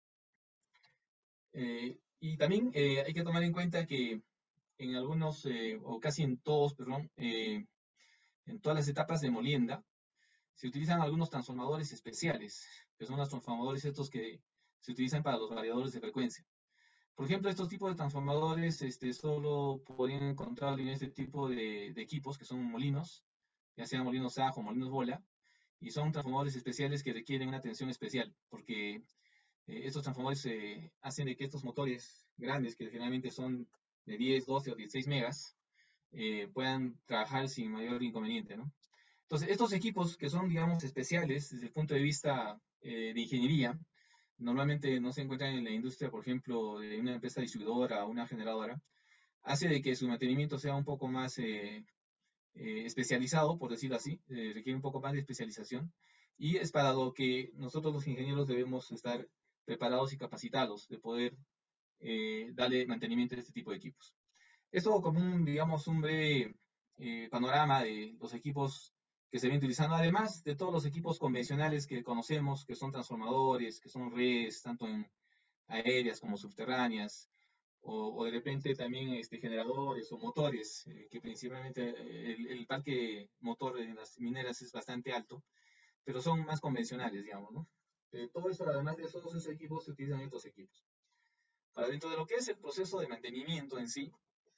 Eh, y también eh, hay que tomar en cuenta que en algunos, eh, o casi en todos, perdón, eh, en todas las etapas de molienda, se utilizan algunos transformadores especiales, que son los transformadores estos que se utilizan para los variadores de frecuencia. Por ejemplo, estos tipos de transformadores este, solo podrían encontrar en este tipo de, de equipos, que son molinos, ya sean molinos ajo o molinos bola, y son transformadores especiales que requieren una atención especial, porque eh, estos transformadores eh, hacen de que estos motores grandes, que generalmente son de diez, doce o dieciséis megas, eh, puedan trabajar sin mayor inconveniente, ¿no? Entonces, estos equipos que son, digamos, especiales desde el punto de vista eh, de ingeniería, normalmente no se encuentran en la industria, por ejemplo, de una empresa distribuidora o una generadora, hace de que su mantenimiento sea un poco más eh, eh, especializado, por decirlo así, eh, requiere un poco más de especialización, y es para lo que nosotros los ingenieros debemos estar preparados y capacitados de poder eh, darle mantenimiento a este tipo de equipos. Esto como un, digamos, un breve eh, panorama de los equipos que se vienen utilizando, además de todos los equipos convencionales que conocemos, que son transformadores, que son redes, tanto en aéreas como subterráneas, o, o de repente también este, generadores o motores, eh, que principalmente el, el parque motor en las mineras es bastante alto, pero son más convencionales, digamos, ¿no? Eh, todo eso, además de todos esos equipos, se utilizan estos equipos. Para dentro de lo que es el proceso de mantenimiento en sí,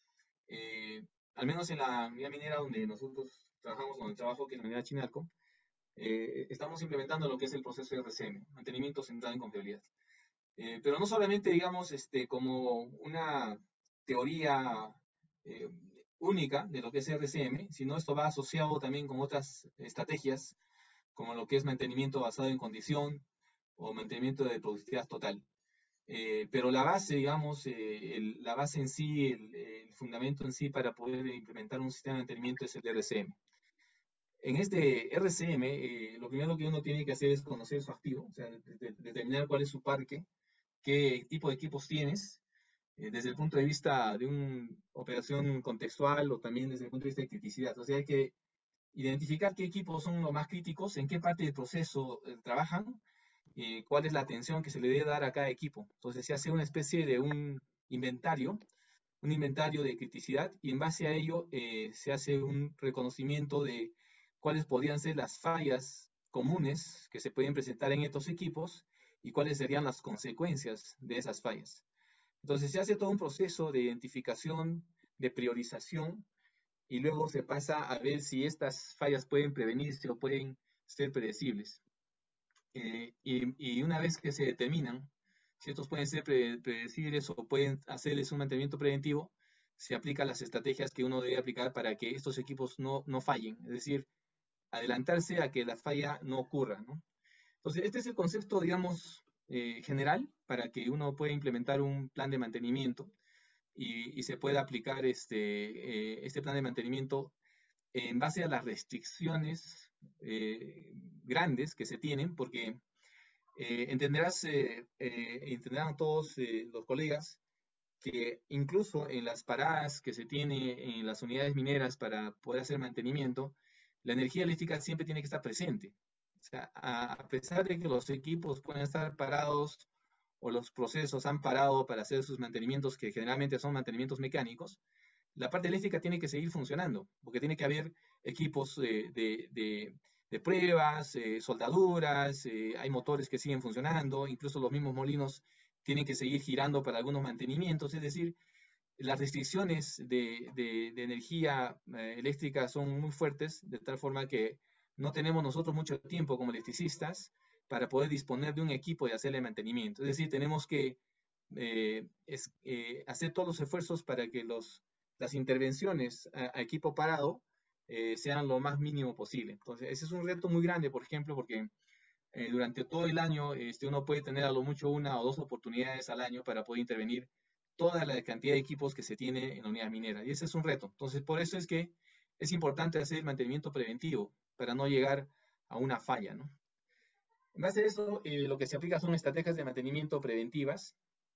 eh, al menos en la unidad minera donde nosotros trabajamos, donde trabajo, que es la unidad Chinalco, eh, estamos implementando lo que es el proceso de R C M, mantenimiento centrado en confiabilidad. Eh, pero no solamente, digamos, este, como una teoría eh, única de lo que es R C M, sino esto va asociado también con otras estrategias, como lo que es mantenimiento basado en condición o mantenimiento de productividad total. Eh, pero la base, digamos, eh, el, la base en sí, el, el fundamento en sí para poder implementar un sistema de mantenimiento es el R C M. En este R C M, eh, lo primero que uno tiene que hacer es conocer su activo, o sea, de, de, determinar cuál es su parque, qué tipo de equipos tienes, eh, desde el punto de vista de una operación contextual o también desde el punto de vista de criticidad. O sea, hay que identificar qué equipos son los más críticos, en qué parte del proceso eh, trabajan, eh, cuál es la atención que se le debe dar a cada equipo. Entonces se hace una especie de un inventario, un inventario de criticidad, y en base a ello eh, se hace un reconocimiento de cuáles podrían ser las fallas comunes que se pueden presentar en estos equipos y cuáles serían las consecuencias de esas fallas. Entonces se hace todo un proceso de identificación, de priorización, y luego se pasa a ver si estas fallas pueden prevenirse o pueden ser predecibles. Eh, y, y una vez que se determinan si estos pueden ser pre predecibles o pueden hacerles un mantenimiento preventivo, se aplican las estrategias que uno debe aplicar para que estos equipos no, no fallen, es decir, adelantarse a que la falla no ocurra, ¿no? Entonces, este es el concepto, digamos, eh, general para que uno pueda implementar un plan de mantenimiento y, y se pueda aplicar este, eh, este plan de mantenimiento en base a las restricciones eh, grandes que se tienen, porque eh, entenderás, eh, eh, entenderán todos eh, los colegas que incluso en las paradas que se tiene en las unidades mineras para poder hacer mantenimiento, la energía eléctrica siempre tiene que estar presente. O sea, a, a pesar de que los equipos pueden estar parados o los procesos han parado para hacer sus mantenimientos, que generalmente son mantenimientos mecánicos, la parte eléctrica tiene que seguir funcionando, porque tiene que haber equipos eh, de, de, de pruebas, eh, soldaduras, eh, hay motores que siguen funcionando, incluso los mismos molinos tienen que seguir girando para algunos mantenimientos, es decir, las restricciones de, de, de energía eh, eléctrica son muy fuertes, de tal forma que no tenemos nosotros mucho tiempo como electricistas para poder disponer de un equipo y hacerle mantenimiento. Es decir, tenemos que eh, es, eh, hacer todos los esfuerzos para que los, las intervenciones a, a equipo parado eh, sean lo más mínimo posible. Entonces, ese es un reto muy grande, por ejemplo, porque eh, durante todo el año este, uno puede tener a lo mucho una o dos oportunidades al año para poder intervenir toda la cantidad de equipos que se tiene en la unidad minera. Y ese es un reto. Entonces, por eso es que es importante hacer el mantenimiento preventivo, para no llegar a una falla, ¿no? En base a eso, eh, lo que se aplica son estrategias de mantenimiento preventivas,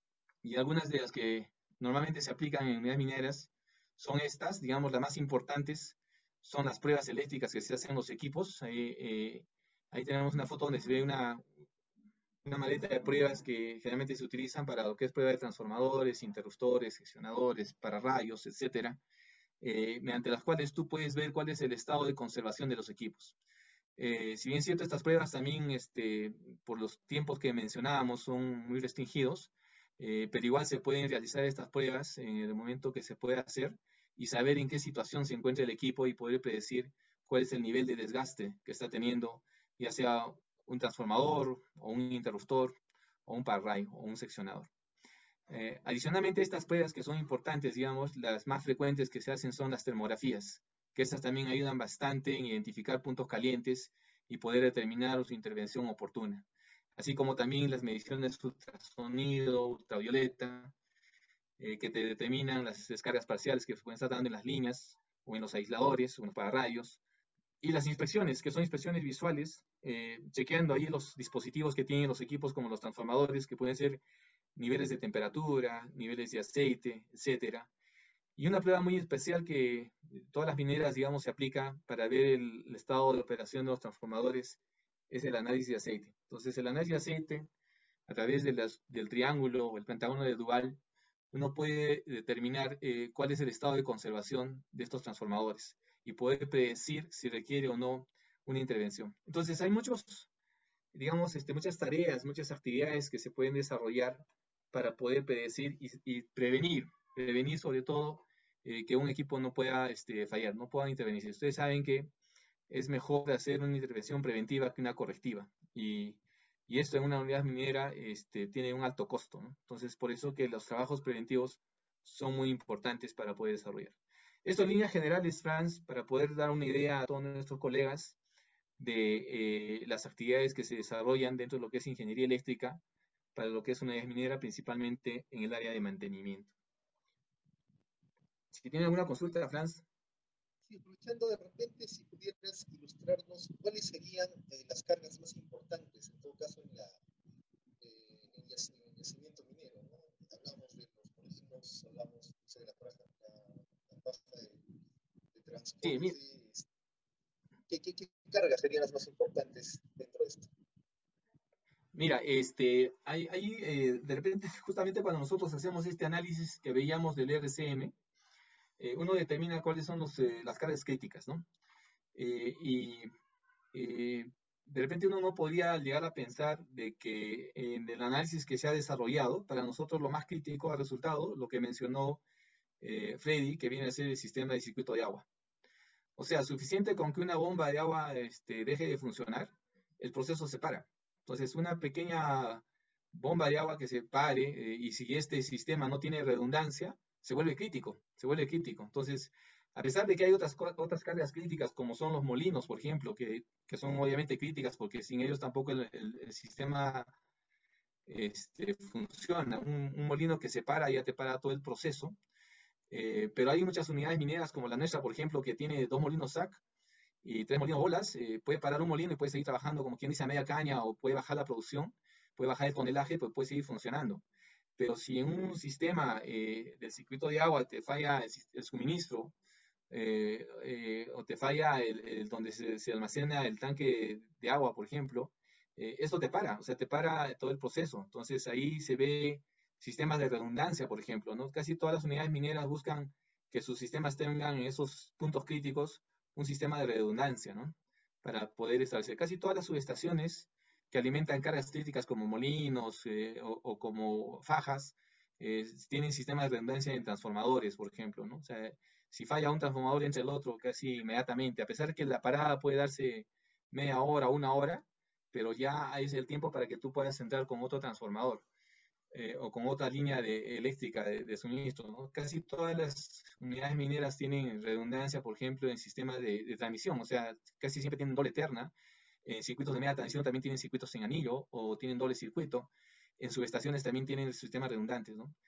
y algunas de las que normalmente se aplican en unidades mineras son estas, digamos, las más importantes son las pruebas eléctricas que se hacen en los equipos. Ahí, eh, ahí tenemos una foto donde se ve una, una maleta de pruebas que generalmente se utilizan para lo que es prueba de transformadores, interruptores, seccionadores, pararrayos, etcétera, eh, mediante las cuales tú puedes ver cuál es el estado de conservación de los equipos. Eh, si bien es cierto, estas pruebas también, este, por los tiempos que mencionábamos, son muy restringidos, eh, pero igual se pueden realizar estas pruebas en el momento que se pueda hacer y saber en qué situación se encuentra el equipo y poder predecir cuál es el nivel de desgaste que está teniendo, ya sea un transformador o un interruptor o un pararrayo o un seccionador. Eh, adicionalmente, estas pruebas que son importantes, digamos, las más frecuentes que se hacen son las termografías, que estas también ayudan bastante en identificar puntos calientes y poder determinar su intervención oportuna, así como también las mediciones ultrasonido, ultravioleta, eh, que te determinan las descargas parciales que se pueden estar dando en las líneas o en los aisladores o en los pararrayos, y las inspecciones, que son inspecciones visuales, eh, chequeando ahí los dispositivos que tienen los equipos como los transformadores, que pueden ser niveles de temperatura, niveles de aceite, etcétera. Y una prueba muy especial que todas las mineras, digamos, se aplica para ver el, el estado de operación de los transformadores es el análisis de aceite. Entonces, el análisis de aceite, a través de las, del triángulo o el pentágono de Duval, uno puede determinar eh, cuál es el estado de conservación de estos transformadores y poder predecir si requiere o no una intervención. Entonces, hay muchos, digamos, este, muchas tareas, muchas actividades que se pueden desarrollar para poder predecir y, y prevenir, prevenir sobre todo eh, que un equipo no pueda este, fallar, no pueda intervenir. Ustedes saben que es mejor hacer una intervención preventiva que una correctiva, y, y esto en una unidad minera este, tiene un alto costo, ¿no? Entonces, por eso que los trabajos preventivos son muy importantes para poder desarrollar. Esto en líneas generales, Franz, para poder dar una idea a todos nuestros colegas de eh, las actividades que se desarrollan dentro de lo que es ingeniería eléctrica para lo que es una unidad minera, principalmente en el área de mantenimiento. Si tienen alguna consulta, Franz. Sí, aprovechando de repente, si pudieras ilustrarnos cuáles serían eh, las cargas más importantes, en todo caso, en, la, eh, en el yacimiento minero, ¿no? Hablamos de los molinos, hablamos de la franja, la, la pasta de, de transporte. Sí, mira. ¿Qué, qué, ¿Qué cargas serían las más importantes dentro de esto? Mira, este, ahí, ahí eh, de repente, justamente cuando nosotros hacemos este análisis que veíamos del R C M, eh, uno determina cuáles son los, eh, las cargas críticas, ¿no? Eh, y eh, de repente uno no podría llegar a pensar de que en el análisis que se ha desarrollado, para nosotros lo más crítico ha resultado lo que mencionó eh, Freddy, que viene a ser el sistema de circuito de agua. O sea, suficiente con que una bomba de agua este, deje de funcionar, el proceso se para. Entonces, una pequeña bomba de agua que se pare, eh, y si este sistema no tiene redundancia, se vuelve crítico, se vuelve crítico. Entonces, a pesar de que hay otras, otras cargas críticas, como son los molinos, por ejemplo, que, que son obviamente críticas, porque sin ellos tampoco el, el, el sistema este, funciona. Un, un molino que se para ya te para todo el proceso. Eh, pero hay muchas unidades mineras como la nuestra, por ejemplo, que tiene dos molinos S A C y tres molinos bolas. Eh, puede parar un molino y puede seguir trabajando, como quien dice, a media caña, o puede bajar la producción, puede bajar el tonelaje, pues puede seguir funcionando. Pero si en un sistema eh, del circuito de agua te falla el, el suministro, eh, eh, o te falla el, el donde se, se almacena el tanque de agua, por ejemplo, eh, esto te para, o sea, te para todo el proceso. Entonces ahí se ve sistemas de redundancia, por ejemplo, ¿no? Casi todas las unidades mineras buscan que sus sistemas tengan en esos puntos críticos un sistema de redundancia, ¿no? Para poder establecer. Casi todas las subestaciones que alimentan cargas críticas como molinos eh, o, o como fajas, eh, tienen sistemas de redundancia en transformadores, por ejemplo, ¿no? O sea, si falla un transformador entre el otro casi inmediatamente, a pesar de que la parada puede darse media hora, una hora, pero ya es el tiempo para que tú puedas entrar con otro transformador. Eh, o con otra línea de, eléctrica de, de suministro, ¿no? Casi todas las unidades mineras tienen redundancia, por ejemplo, en sistemas de, de transmisión, o sea, casi siempre tienen doble terna. En circuitos de media tensión también tienen circuitos en anillo o tienen doble circuito. En subestaciones también tienen sistemas redundantes, ¿no?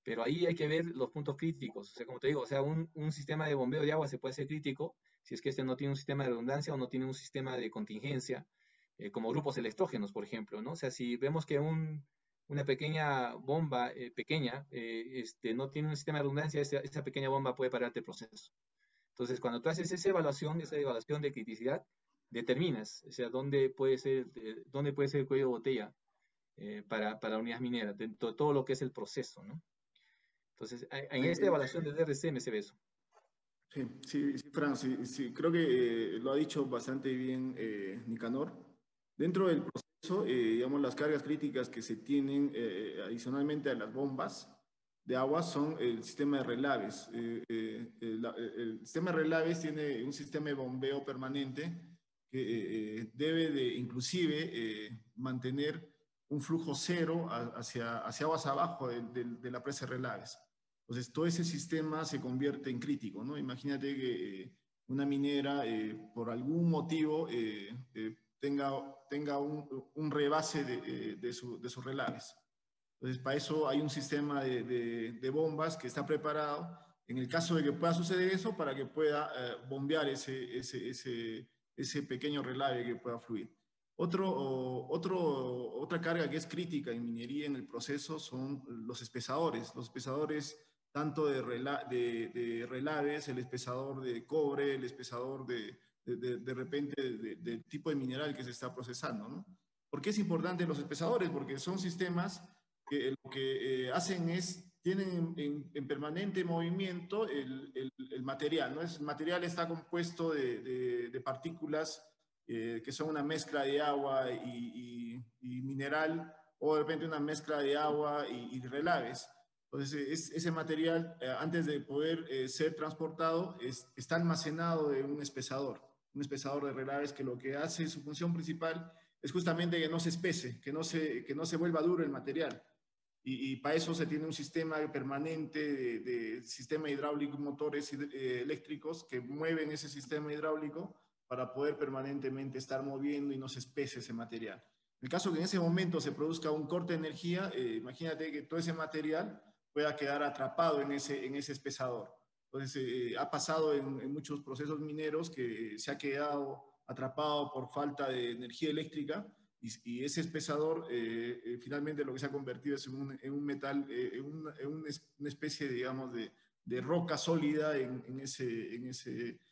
Pero ahí hay que ver los puntos críticos. O sea, como te digo, o sea, un, un sistema de bombeo de agua se puede ser crítico si es que este no tiene un sistema de redundancia o no tiene un sistema de contingencia, eh, como grupos electrógenos, por ejemplo, ¿no? O sea, si vemos que un, una pequeña bomba eh, pequeña eh, este, no tiene un sistema de redundancia, esa, esa pequeña bomba puede pararte el proceso. Entonces, cuando tú haces esa evaluación, esa evaluación de criticidad, determinas, o sea, dónde puede ser, eh, dónde puede ser el cuello de botella eh, para, para unidades mineras, dentro de todo lo que es el proceso, ¿no? Entonces, en esta evaluación del D R C me se ve eso. Sí, sí, sí, Fran, sí, sí, creo que eh, lo ha dicho bastante bien eh, Nicanor. Dentro del proceso, eh, digamos, las cargas críticas que se tienen eh, adicionalmente a las bombas de agua son el sistema de relaves. Eh, eh, el, el sistema de relaves tiene un sistema de bombeo permanente que eh, debe de, inclusive, eh, mantener un flujo cero hacia, hacia aguas abajo de, de, de la presa de relaves. Entonces, todo ese sistema se convierte en crítico, ¿no? Imagínate que eh, una minera, eh, por algún motivo, eh, eh, tenga, tenga un, un rebase de, eh, de, su, de sus relaves. Entonces, para eso hay un sistema de, de, de bombas que está preparado, en el caso de que pueda suceder eso, para que pueda eh, bombear ese, ese, ese, ese pequeño relave que pueda fluir. Otro, otro, otra carga que es crítica en minería en el proceso son los espesadores. Los espesadores tanto de, rela, de, de relaves, el espesador de cobre, el espesador de, de, de, de repente del de tipo de mineral que se está procesando, ¿no? ¿Por qué es importante los espesadores? Porque son sistemas que lo que eh, hacen es, tienen en, en, en permanente movimiento el, el, el material, ¿no? El material está compuesto de, de, de partículas eh, que son una mezcla de agua y, y, y mineral, o de repente una mezcla de agua y, y relaves. Entonces, es, ese material, eh, antes de poder eh, ser transportado, es, está almacenado en un espesador, un espesador de relaves que lo que hace, su función principal, es justamente que no se espese, que no se, que no se vuelva duro el material. Y, y para eso se tiene un sistema permanente de, de sistema hidráulico, motores eh, eléctricos que mueven ese sistema hidráulico para poder permanentemente estar moviendo y no se espese ese material. En el caso que en ese momento se produzca un corte de energía, eh, imagínate que todo ese material pueda quedar atrapado en ese, en ese espesador. Entonces, eh, ha pasado en, en muchos procesos mineros que se ha quedado atrapado por falta de energía eléctrica y, y ese espesador eh, eh, finalmente lo que se ha convertido es en un, en un metal, eh, en, un, en un, una especie, digamos, de, de roca sólida en, en ese, en ese eh,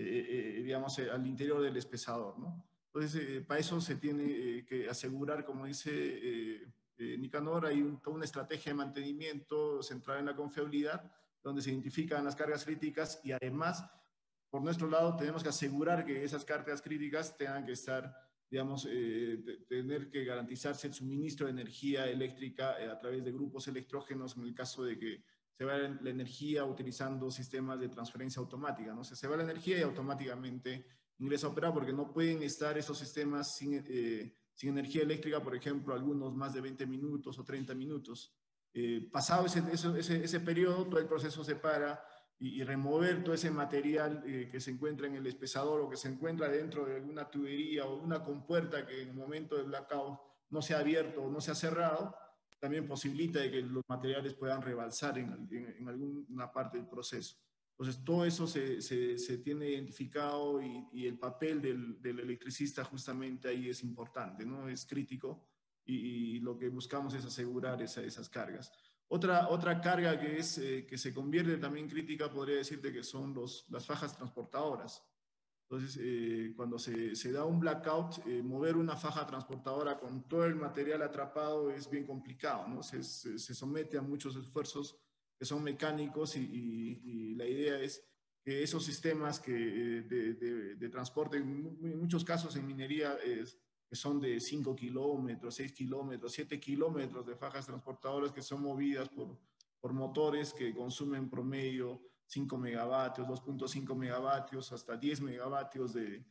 eh, digamos, eh, al interior del espesador, ¿no? Entonces, eh, para eso se tiene eh, que asegurar, como dice eh, eh, Nicanor, hay un, toda una estrategia de mantenimiento centrada en la confiabilidad, donde se identifican las cargas críticas y además, por nuestro lado, tenemos que asegurar que esas cargas críticas tengan que estar, digamos, eh, de, tener que garantizarse el suministro de energía eléctrica eh, a través de grupos electrógenos en el caso de que se va la energía utilizando sistemas de transferencia automática, ¿no? O sea, se va la energía y automáticamente ingresa a operar porque no pueden estar esos sistemas sin, eh, sin energía eléctrica, por ejemplo, algunos más de veinte minutos o treinta minutos. Eh, pasado ese, ese, ese periodo, todo el proceso se para y, y remover todo ese material eh, que se encuentra en el espesador o que se encuentra dentro de alguna tubería o una compuerta que en el momento del blackout no se ha abierto o no se ha cerrado, también posibilita de que los materiales puedan rebalsar en, en, en alguna parte del proceso. Entonces, todo eso se, se, se tiene identificado y, y el papel del, del electricista justamente ahí es importante, ¿no? Es crítico y, y lo que buscamos es asegurar esa, esas cargas. Otra, otra carga que, es, eh, que se convierte también crítica, podría decirte que son los, las fajas transportadoras. Entonces, eh, cuando se, se da un blackout, eh, mover una faja transportadora con todo el material atrapado es bien complicado, ¿no? Se, se, se somete a muchos esfuerzos que son mecánicos y, y, y la idea es que esos sistemas que, de, de, de transporte, en muchos casos en minería, es, que son de cinco kilómetros, seis kilómetros, siete kilómetros de fajas transportadoras que son movidas por, por motores que consumen promedio cinco megavatios, dos punto cinco megavatios, hasta diez megavatios de,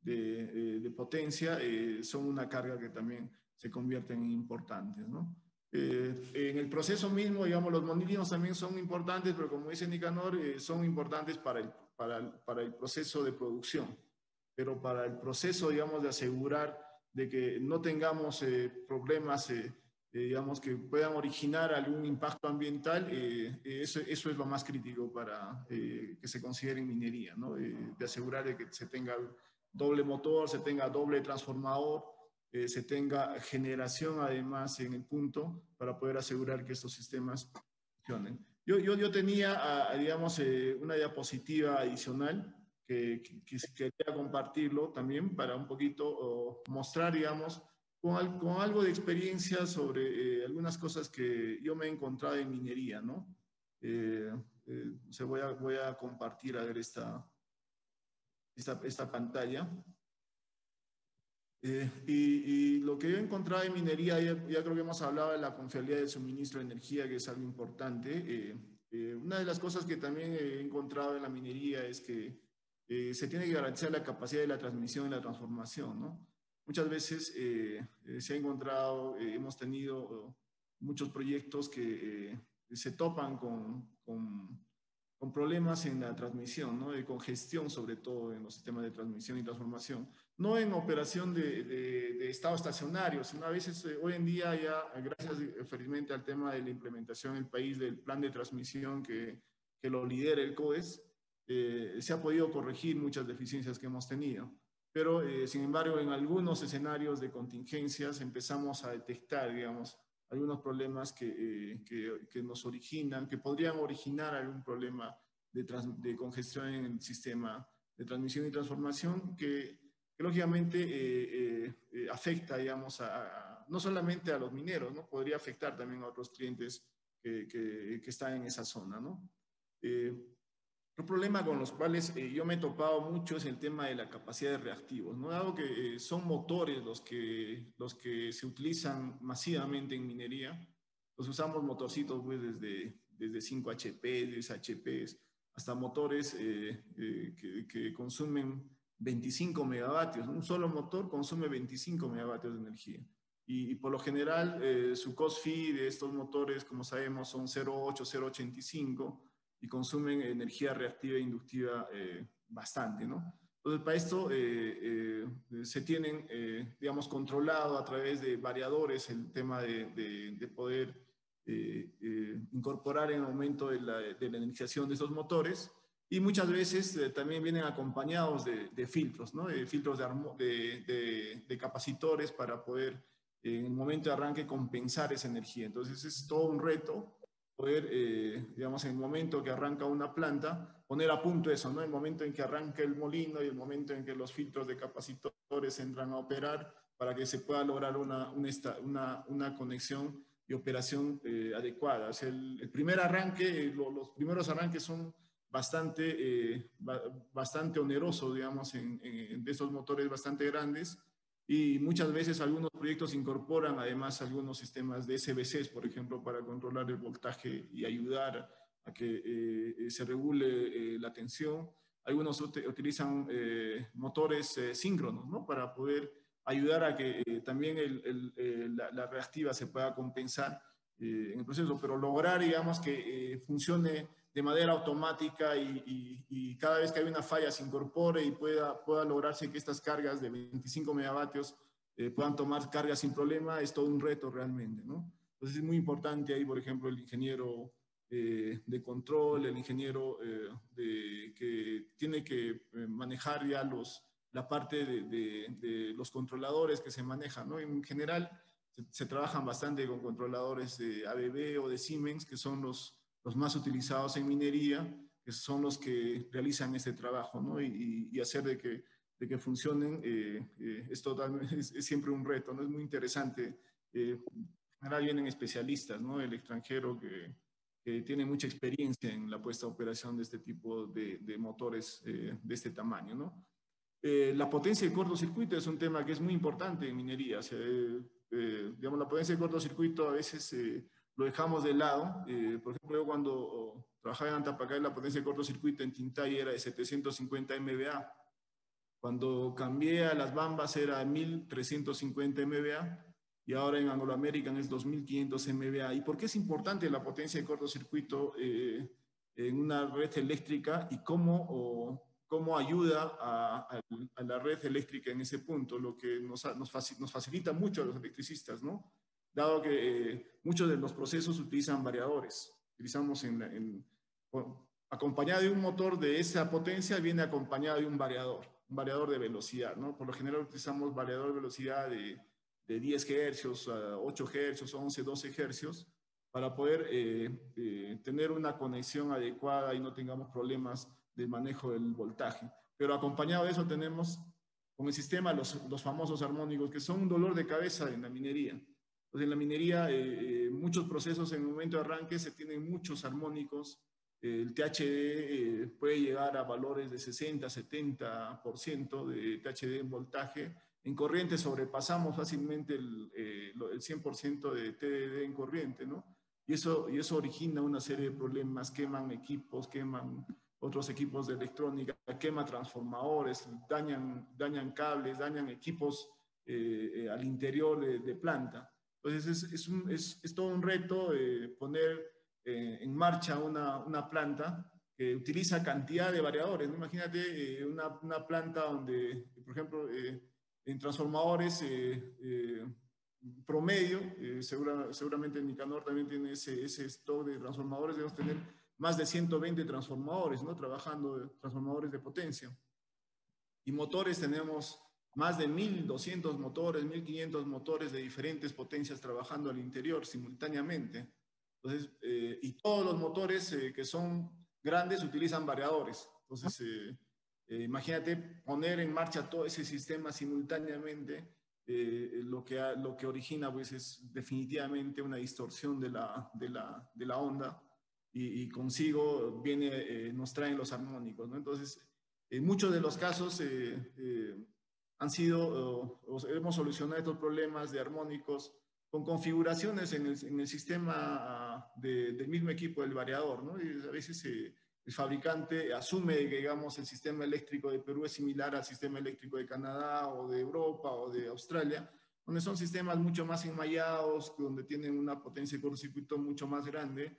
de, de potencia, eh, son una carga que también se convierten en importantes, ¿no? Eh, en el proceso mismo, digamos, los monolinos también son importantes, pero como dice Nicanor, eh, son importantes para el, para, el, para el proceso de producción, pero para el proceso, digamos, de asegurar de que no tengamos eh, problemas eh, eh, digamos, que puedan originar algún impacto ambiental, eh, eso, eso es lo más crítico para eh, que se considere en minería, ¿no? Eh, de asegurar de que se tenga doble motor, se tenga doble transformador, eh, se tenga generación además en el punto para poder asegurar que estos sistemas funcionen. Yo, yo, yo tenía, a, digamos, eh, una diapositiva adicional que, que, que quería compartirlo también para un poquito oh, mostrar, digamos, con, al, con algo de experiencia sobre eh, algunas cosas que yo me he encontrado en minería, ¿no? Eh, eh, se voy, a, voy a compartir, a ver, esta, esta, esta pantalla. Eh, y, y lo que yo he encontrado en minería, ya, ya creo que hemos hablado de la confiabilidad del suministro de energía, que es algo importante. Eh, eh, una de las cosas que también he encontrado en la minería es que eh, se tiene que garantizar la capacidad de la transmisión y la transformación, ¿no? Muchas veces eh, eh, se ha encontrado, eh, hemos tenido muchos proyectos que eh, se topan con, con con problemas en la transmisión, ¿no? De congestión, sobre todo en los sistemas de transmisión y transformación. No en operación de, de, de estado estacionario, sino a veces eh, hoy en día ya, gracias felizmente al tema de la implementación en el país del plan de transmisión que, que lo lidera el CODES, eh, se ha podido corregir muchas deficiencias que hemos tenido. Pero, eh, sin embargo, en algunos escenarios de contingencias empezamos a detectar, digamos, algunos problemas que, eh, que, que nos originan, que podrían originar algún problema de, trans, de congestión en el sistema de transmisión y transformación que, que lógicamente eh, eh, afecta, digamos, a, a, no solamente a los mineros, ¿no? Podría afectar también a otros clientes que, que, que están en esa zona, ¿no? Eh, Otro problema con los cuales eh, yo me he topado mucho es el tema de la capacidad de reactivos, ¿no? Dado que eh, son motores los que, los que se utilizan masivamente en minería, los usamos motorcitos pues, desde, desde cinco H P, diez H P, hasta motores eh, eh, que, que consumen veinticinco megavatios. Un solo motor consume veinticinco megavatios de energía. Y, y por lo general eh, su cost-fee de estos motores, como sabemos, son cero coma ocho, cero coma ochenta y cinco, y consumen energía reactiva e inductiva eh, bastante, ¿no? Entonces, para esto eh, eh, se tienen, eh, digamos, controlado a través de variadores el tema de, de, de poder eh, eh, incorporar en el aumento de la, de la energización de estos motores, y muchas veces eh, también vienen acompañados de, de filtros, ¿no? De filtros de, de, de, de capacitores para poder, eh, en el momento de arranque, compensar esa energía. Entonces, es todo un reto poder, eh, digamos, en el momento que arranca una planta, poner a punto eso, ¿no? El momento en que arranca el molino y el momento en que los filtros de capacitores entran a operar para que se pueda lograr una, una, una, una conexión y operación eh, adecuada. O sea, el, el primer arranque, lo, los primeros arranques son bastante, eh, bastante onerosos, digamos, en, en, de estos motores bastante grandes, y muchas veces algunos proyectos incorporan además algunos sistemas de S V Cs, por ejemplo, para controlar el voltaje y ayudar a que eh, se regule eh, la tensión. Algunos ut utilizan eh, motores eh, síncronos, ¿no? Para poder ayudar a que eh, también el, el, eh, la, la reactiva se pueda compensar eh, en el proceso, pero lograr, digamos, que eh, funcione de manera automática y, y, y cada vez que hay una falla se incorpore y pueda, pueda lograrse que estas cargas de veinticinco megavatios eh, puedan tomar carga sin problema, es todo un reto realmente, ¿no? Entonces es muy importante ahí, por ejemplo, el ingeniero eh, de control, el ingeniero eh, de, que tiene que eh, manejar ya los, la parte de, de, de los controladores que se manejan, ¿no? En general se, se trabajan bastante con controladores de A B B o de Siemens, que son los los más utilizados en minería, que son los que realizan este trabajo, ¿no? Y, y hacer de que, de que funcionen eh, eh, es, totalmente, es, es siempre un reto, ¿no? Es muy interesante. Eh, en general vienen especialistas, ¿no? El extranjero que, que tiene mucha experiencia en la puesta a operación de este tipo de, de motores eh, de este tamaño, ¿no? Eh, la potencia de cortocircuito es un tema que es muy importante en minería. O sea, eh, eh, digamos, la potencia de cortocircuito a veces eh, lo dejamos de lado. Eh, por ejemplo, yo cuando oh, trabajaba en Antapacay, la potencia de cortocircuito en Tintay era de setecientos cincuenta M V A. Cuando cambié a las Bambas era mil trescientos cincuenta M V A y ahora en Anglo American es dos mil quinientos M V A. ¿Y por qué es importante la potencia de cortocircuito eh, en una red eléctrica y cómo, oh, cómo ayuda a, a, a la red eléctrica en ese punto? Lo que nos, nos, nos facilita mucho a los electricistas, ¿no? dado que eh, muchos de los procesos utilizan variadores. Utilizamos en, en, acompañado de un motor de esa potencia, viene acompañado de un variador, un variador de velocidad, ¿no? Por lo general utilizamos variador de velocidad de, de diez hercios, ocho hercios, once, doce hercios, para poder eh, eh, tener una conexión adecuada y no tengamos problemas de manejo del voltaje. Pero acompañado de eso tenemos con el sistema los, los famosos armónicos, que son un dolor de cabeza en la minería. Entonces, en la minería, eh, muchos procesos en el momento de arranque se tienen muchos armónicos. Eh, el T H D eh, puede llegar a valores de sesenta, setenta por ciento de T H D en voltaje. En corriente sobrepasamos fácilmente el, eh, el cien por ciento de T D D en corriente, ¿no? Y eso, y eso origina una serie de problemas, queman equipos, queman otros equipos de electrónica, quema transformadores, dañan, dañan cables, dañan equipos eh, eh, al interior de, de planta. Entonces es, es, un, es, es todo un reto eh, poner eh, en marcha una, una planta que utiliza cantidad de variadores, ¿no? Imagínate eh, una, una planta donde, por ejemplo, eh, en transformadores eh, eh, promedio, eh, segura, seguramente Nicanor también tiene ese, ese stock de transformadores, debemos tener más de ciento veinte transformadores, ¿no? Trabajando, transformadores de potencia. Y motores tenemos más de mil doscientos motores, mil quinientos motores de diferentes potencias trabajando al interior simultáneamente. Entonces, eh, y todos los motores eh, que son grandes utilizan variadores. Entonces, eh, eh, imagínate poner en marcha todo ese sistema simultáneamente, eh, lo, que, lo que origina pues, es definitivamente una distorsión de la, de la, de la onda. Y, y consigo viene, eh, nos traen los armónicos, ¿no? Entonces, en muchos de los casos eh, eh, han sido, o, o hemos solucionado estos problemas de armónicos con configuraciones en el, en el sistema de, del mismo equipo del variador, ¿no? Y a veces eh, el fabricante asume que, digamos, el sistema eléctrico de Perú es similar al sistema eléctrico de Canadá o de Europa o de Australia, donde son sistemas mucho más enmallados, donde tienen una potencia de cortocircuito mucho más grande.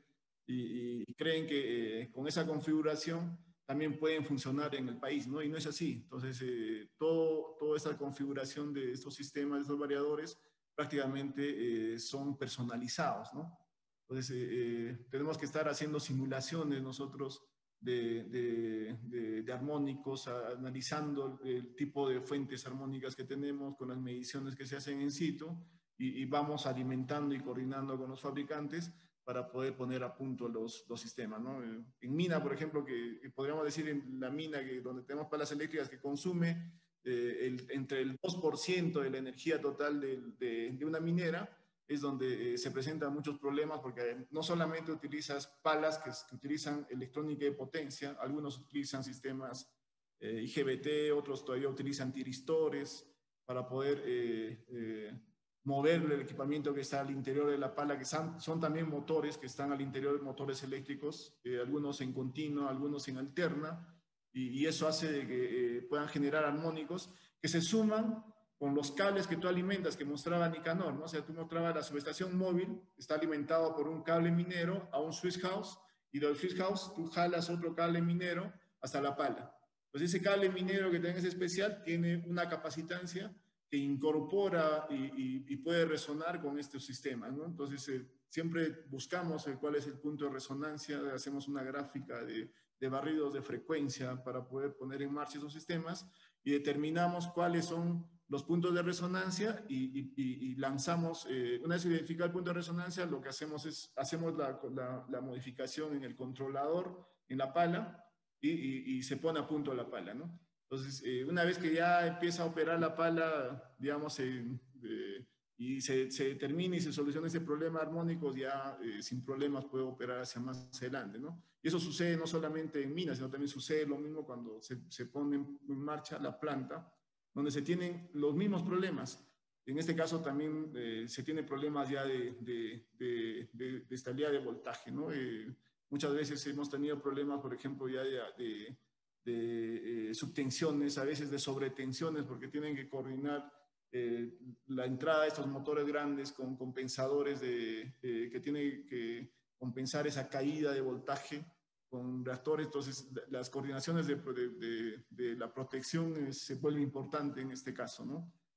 Y, y creen que eh, con esa configuración también pueden funcionar en el país, ¿no? Y no es así. Entonces, eh, todo, toda esta configuración de estos sistemas, de estos variadores, prácticamente eh, son personalizados, ¿no? Entonces, eh, eh, tenemos que estar haciendo simulaciones nosotros de, de, de, de armónicos, a, analizando el tipo de fuentes armónicas que tenemos con las mediciones que se hacen in situ y, y vamos alimentando y coordinando con los fabricantes para poder poner a punto los, los sistemas, ¿no? En mina, por ejemplo, que, que podríamos decir en la mina que, donde tenemos palas eléctricas que consume eh, el, entre el dos por ciento de la energía total de, de, de una minera, es donde eh, se presentan muchos problemas porque no solamente utilizas palas que, que utilizan electrónica de potencia, algunos utilizan sistemas eh, I G B T, otros todavía utilizan tiristores para poder eh, eh, mover el equipamiento que está al interior de la pala, que son, son también motores que están al interior de motores eléctricos, eh, algunos en continua, algunos en alterna, y, y eso hace de que eh, puedan generar armónicos que se suman con los cables que tú alimentas, que mostraba Nicanor, ¿no? O sea, tú mostrabas la subestación móvil, está alimentado por un cable minero a un switch house, y del switch house tú jalas otro cable minero hasta la pala. Pues ese cable minero que tenés especial tiene una capacitancia que incorpora y, y, y puede resonar con estos sistemas, ¿no? Entonces, eh, siempre buscamos el, cuál es el punto de resonancia, hacemos una gráfica de, de barridos de frecuencia para poder poner en marcha esos sistemas y determinamos cuáles son los puntos de resonancia y, y, y lanzamos, eh, una vez identificado el punto de resonancia, lo que hacemos es, hacemos la, la, la modificación en el controlador, en la pala, y, y, y se pone a punto la pala, ¿no? Entonces, eh, una vez que ya empieza a operar la pala, digamos, eh, eh, y se, se determina y se soluciona ese problema armónico, ya eh, sin problemas puede operar hacia más adelante, ¿no? Y eso sucede no solamente en minas, sino también sucede lo mismo cuando se, se pone en marcha la planta, donde se tienen los mismos problemas. En este caso también eh, se tiene problemas ya de, de, de, de, de estabilidad de voltaje, ¿no? Eh, muchas veces hemos tenido problemas, por ejemplo, ya de... de de eh, subtensiones, a veces de sobretensiones, porque tienen que coordinar eh, la entrada de estos motores grandes con compensadores de, eh, que tienen que compensar esa caída de voltaje con reactores. Entonces, las coordinaciones de, de, de, de la protección eh, se vuelve importante en este caso, ¿no?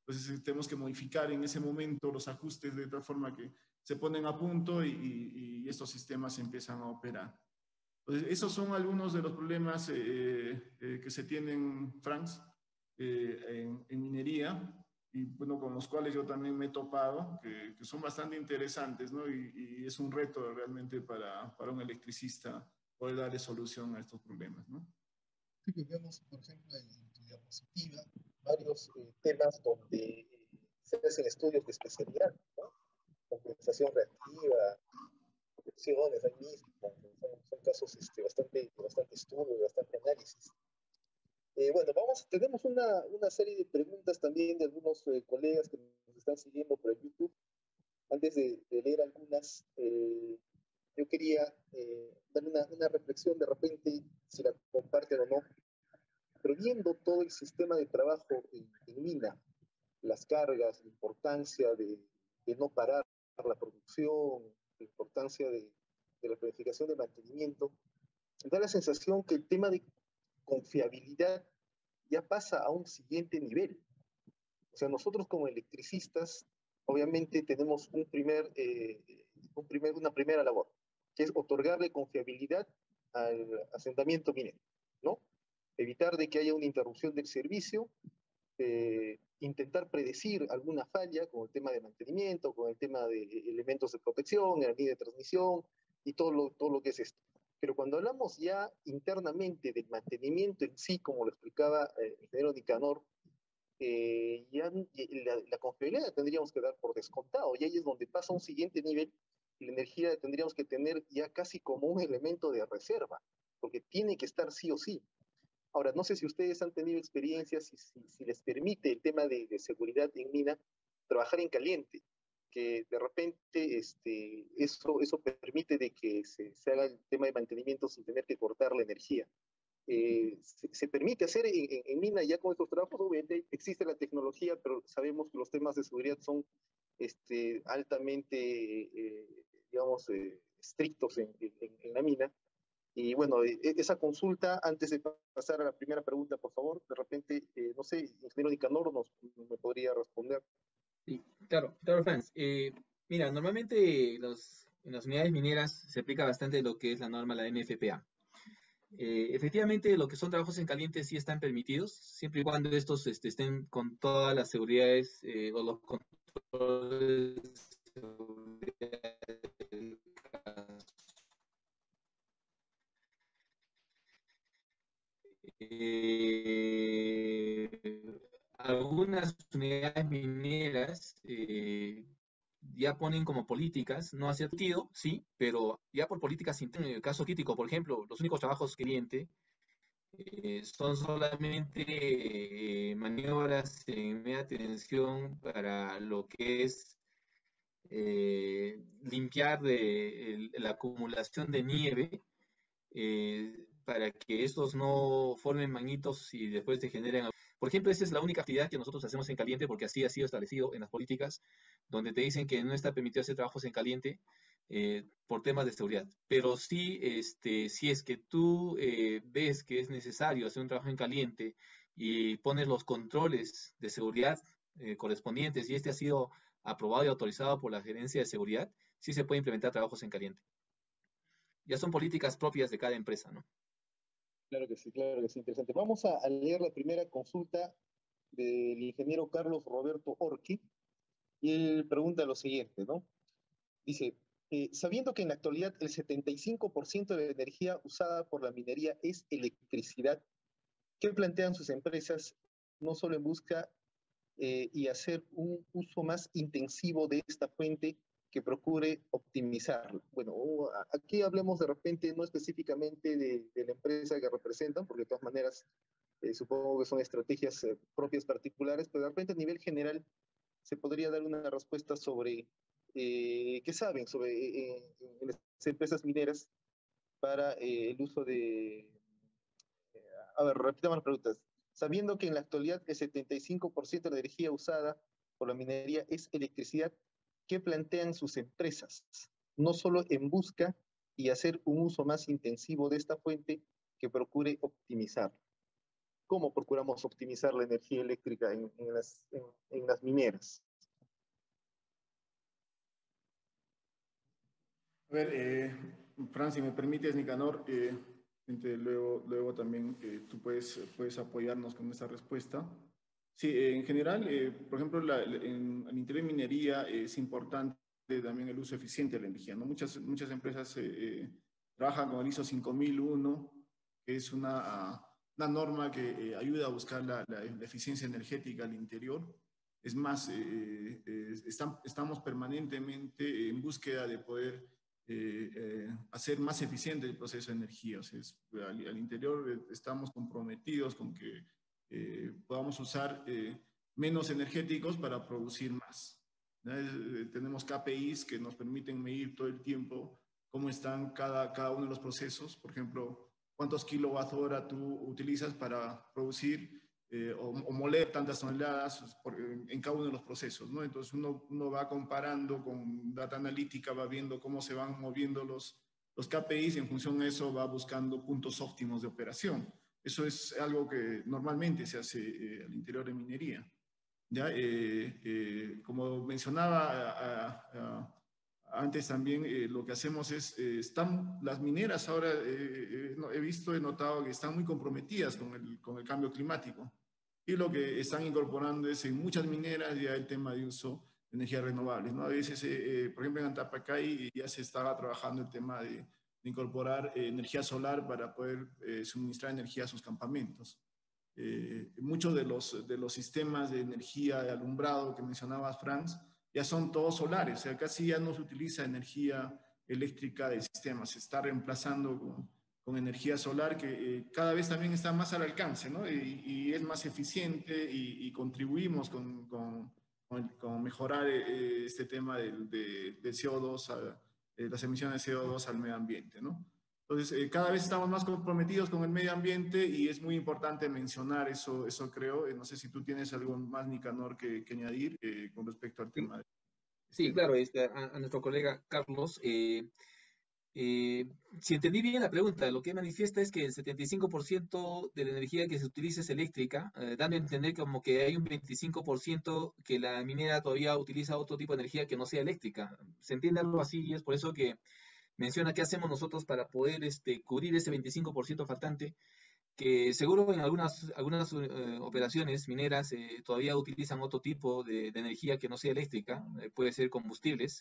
Entonces tenemos que modificar en ese momento los ajustes de tal forma que se ponen a punto y, y, y estos sistemas empiezan a operar. Entonces, esos son algunos de los problemas eh, eh, que se tienen, Franz, eh, en, en minería, y bueno, con los cuales yo también me he topado, que, que son bastante interesantes, ¿no? Y, y es un reto realmente para, para un electricista poder darle solución a estos problemas, ¿no? Sí, pues vemos, por ejemplo, en tu diapositiva, varios eh, temas donde eh, se hacen estudios de especialidad, ¿no? Compensación reactiva, opciones, ahí mismo, son, son casos este, bastante, bastante estudio, bastante análisis. Eh, bueno, vamos, tenemos una, una serie de preguntas también de algunos eh, colegas que nos están siguiendo por el YouTube. Antes de, de leer algunas, eh, yo quería eh, dar una, una reflexión de repente, si la comparten o no, pero viendo todo el sistema de trabajo en, en mina, las cargas, la importancia de, de no parar la producción, la importancia de, de la planificación de mantenimiento, da la sensación que el tema de confiabilidad ya pasa a un siguiente nivel. O sea, nosotros como electricistas, obviamente tenemos un primer, eh, un primer, una primera labor, que es otorgarle confiabilidad al asentamiento minero, ¿no? Evitar de que haya una interrupción del servicio, eh, intentar predecir alguna falla con el tema de mantenimiento, con el tema de elementos de protección, en la línea de transmisión y todo lo, todo lo que es esto. Pero cuando hablamos ya internamente del mantenimiento en sí, como lo explicaba eh, el ingeniero Nicanor, eh, ya la, la confiabilidad la tendríamos que dar por descontado, y ahí es donde pasa a un siguiente nivel, y la energía la tendríamos que tener ya casi como un elemento de reserva, porque tiene que estar sí o sí. Ahora, no sé si ustedes han tenido experiencias, si, si, si les permite el tema de, de seguridad en mina, trabajar en caliente, que de repente este, eso, eso permite de que se, se haga el tema de mantenimiento sin tener que cortar la energía. Eh, se, se, permite hacer en, en, en mina ya con estos trabajos, obviamente existe la tecnología, pero sabemos que los temas de seguridad son este, altamente, eh, digamos, eh, estrictos en, en, en la mina. Y bueno, esa consulta, antes de pasar a la primera pregunta, por favor, de repente, eh, no sé, ingeniero Nicanor nos me podría responder. Sí, claro, claro, Franz. Eh, mira, normalmente los, en las unidades mineras se aplica bastante lo que es la norma, la N F P A. Eh, efectivamente, lo que son trabajos en caliente sí están permitidos, siempre y cuando estos este, estén con todas las seguridades eh, o los controles de seguridad del caso. Eh, algunas unidades mineras eh, ya ponen como políticas, no hace sentido, sí, pero ya por políticas internas, en el caso crítico, por ejemplo, los únicos trabajos cliente eh, son solamente eh, maniobras en media tensión para lo que es eh, limpiar de, el, la acumulación de nieve eh, para que estos no formen manitos y después te generen. Por ejemplo, esa es la única actividad que nosotros hacemos en caliente porque así ha sido establecido en las políticas, donde te dicen que no está permitido hacer trabajos en caliente eh, por temas de seguridad. Pero sí, este, si es que tú eh, ves que es necesario hacer un trabajo en caliente y pones los controles de seguridad eh, correspondientes y este ha sido aprobado y autorizado por la Gerencia de Seguridad, sí se puede implementar trabajos en caliente. Ya son políticas propias de cada empresa, ¿no? Claro que sí, claro que sí, interesante. Vamos a, a leer la primera consulta del ingeniero Carlos Roberto Orqui, y él pregunta lo siguiente, ¿no? Dice, eh, sabiendo que en la actualidad el setenta y cinco por ciento de la energía usada por la minería es electricidad, ¿qué plantean sus empresas no solo en busca eh, y hacer un uso más intensivo de esta fuente que procure optimizarla? Bueno, aquí hablemos de repente no específicamente de, de la empresa que representan, porque de todas maneras eh, supongo que son estrategias eh, propias particulares, pero de repente a nivel general se podría dar una respuesta sobre eh, qué saben sobre eh, en las empresas mineras para eh, el uso de... Eh, a ver, repitamos las preguntas. Sabiendo que en la actualidad el setenta y cinco por ciento de la energía usada por la minería es electricidad, ¿qué plantean sus empresas? No solo en busca y hacer un uso más intensivo de esta fuente que procure optimizar. cómo procuramos optimizar la energía eléctrica en, en, las, en, en las mineras. A ver, eh, Fran, si me permites, Nicanor, eh, luego, luego también eh, tú puedes, puedes apoyarnos con esta respuesta. Sí, eh, en general, eh, por ejemplo, la, en el interior de minería eh, es importante también el uso eficiente de la energía, ¿no? Muchas, muchas empresas eh, eh, trabajan con el ISO cinco mil uno, que es una, una norma que eh, ayuda a buscar la, la, la eficiencia energética al interior. Es más, eh, eh, están, estamos permanentemente en búsqueda de poder eh, eh, hacer más eficiente el proceso de energía. O sea, es, al, al interior estamos comprometidos con que eh, podamos usar eh, menos energéticos para producir más. Eh, tenemos K P Is que nos permiten medir todo el tiempo cómo están cada, cada uno de los procesos. Por ejemplo, cuántos kilowatt hora tú utilizas para producir eh, o, o moler tantas toneladas por, en, en cada uno de los procesos, ¿no? Entonces uno, uno va comparando con data analítica, va viendo cómo se van moviendo los, los K P Is y en función de eso va buscando puntos óptimos de operación. Eso es algo que normalmente se hace eh, al interior de minería. ¿Ya? Eh, eh, como mencionaba a, a, a, antes también, eh, lo que hacemos es, eh, están, las mineras ahora, eh, eh, he visto, he notado que están muy comprometidas con el, con el cambio climático. Y lo que están incorporando es en muchas mineras ya el tema de uso de energías renovables, ¿no? A veces, eh, eh, por ejemplo, en Antapacay ya se estaba trabajando el tema de, de incorporar eh, energía solar para poder eh, suministrar energía a sus campamentos. Eh, muchos de los, de los sistemas de energía de alumbrado que mencionabas, Franz, ya son todos solares, o sea, casi ya no se utiliza energía eléctrica del sistema, se está reemplazando con, con energía solar que eh, cada vez también está más al alcance, ¿no? Y, y es más eficiente y, y contribuimos con, con, con, con mejorar eh, este tema del de, de C O dos, a, eh, las emisiones de C O dos al medio ambiente, ¿no? Entonces, eh, cada vez estamos más comprometidos con el medio ambiente y es muy importante mencionar eso, eso creo. Eh, no sé si tú tienes algo más, Nicanor, que, que añadir eh, con respecto al tema. De Sí, este... claro, este, a, a nuestro colega Carlos, eh, eh, si entendí bien la pregunta, lo que manifiesta es que el setenta y cinco por ciento de la energía que se utiliza es eléctrica, eh, dando a entender como que hay un veinticinco por ciento que la minera todavía utiliza otro tipo de energía que no sea eléctrica. ¿Se entiende algo así? Y es por eso que menciona qué hacemos nosotros para poder este, cubrir ese veinticinco por ciento faltante, que seguro en algunas, algunas eh, operaciones mineras eh, todavía utilizan otro tipo de, de energía que no sea eléctrica, eh, puede ser combustibles.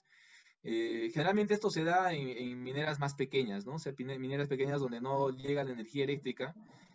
Eh, generalmente esto se da en, en mineras más pequeñas, ¿no? O sea, mineras pequeñas donde no llega la energía eléctrica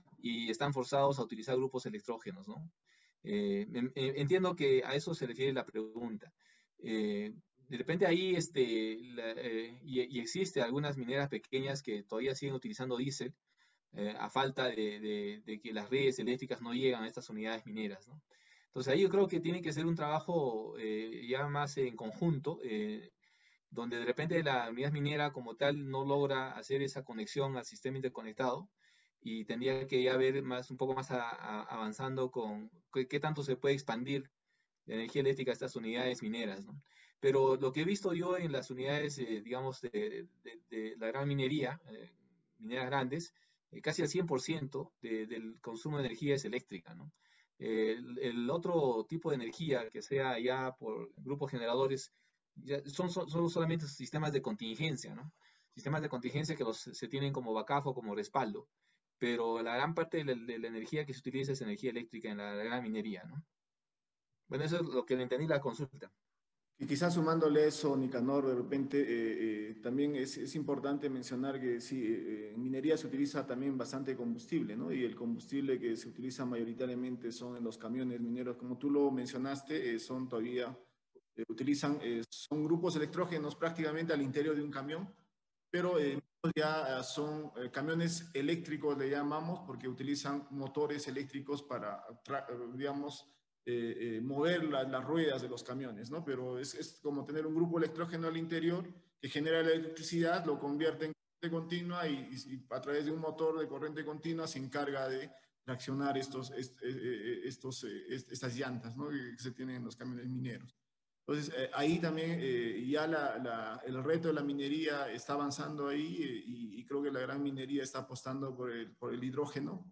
y están forzados a utilizar grupos electrógenos, ¿no? Eh, entiendo que a eso se refiere la pregunta. Eh, de repente ahí, este, la, eh, y, y existe algunas mineras pequeñas que todavía siguen utilizando diésel, eh, a falta de, de, de que las redes eléctricas no llegan a estas unidades mineras, ¿no? Entonces ahí yo creo que tiene que ser un trabajo eh, ya más en conjunto, eh, donde de repente la unidad minera como tal no logra hacer esa conexión al sistema interconectado y tendría que ya ver más, un poco más a, a, avanzando con qué, qué tanto se puede expandir la energía eléctrica a estas unidades mineras, ¿no? Pero lo que he visto yo en las unidades, eh, digamos, de, de, de, la gran minería, eh, mineras grandes, eh, casi el cien por ciento de, del consumo de energía es eléctrica, ¿no? Eh, el, el otro tipo de energía que sea ya por grupos generadores ya son, son, son solamente sistemas de contingencia, ¿no? Sistemas de contingencia que los, se tienen como backup o como respaldo, pero la gran parte de la, de la energía que se utiliza es energía eléctrica en la, la gran minería, ¿no? Bueno, eso es lo que le entendí la consulta. Y quizás sumándole eso, Nicanor, de repente eh, eh, también es, es importante mencionar que sí, eh, en minería se utiliza también bastante combustible, ¿no? Y el combustible que se utiliza mayoritariamente son en los camiones mineros, como tú lo mencionaste, eh, son todavía, eh, utilizan, eh, son grupos electrógenos prácticamente al interior de un camión, pero eh, ya son eh, camiones eléctricos, le llamamos, porque utilizan motores eléctricos para, digamos, Eh, eh, mover la, las ruedas de los camiones, ¿no? Pero es, es como tener un grupo electrógeno al interior que genera la electricidad, lo convierte en corriente continua y, y, y a través de un motor de corriente continua se encarga de reaccionar estos, est, eh, estos, eh, est, estas llantas, ¿no? Que se tienen en los camiones mineros. Entonces, eh, ahí también eh, ya la, la, el reto de la minería está avanzando ahí eh, y, y creo que la gran minería está apostando por el, por el hidrógeno.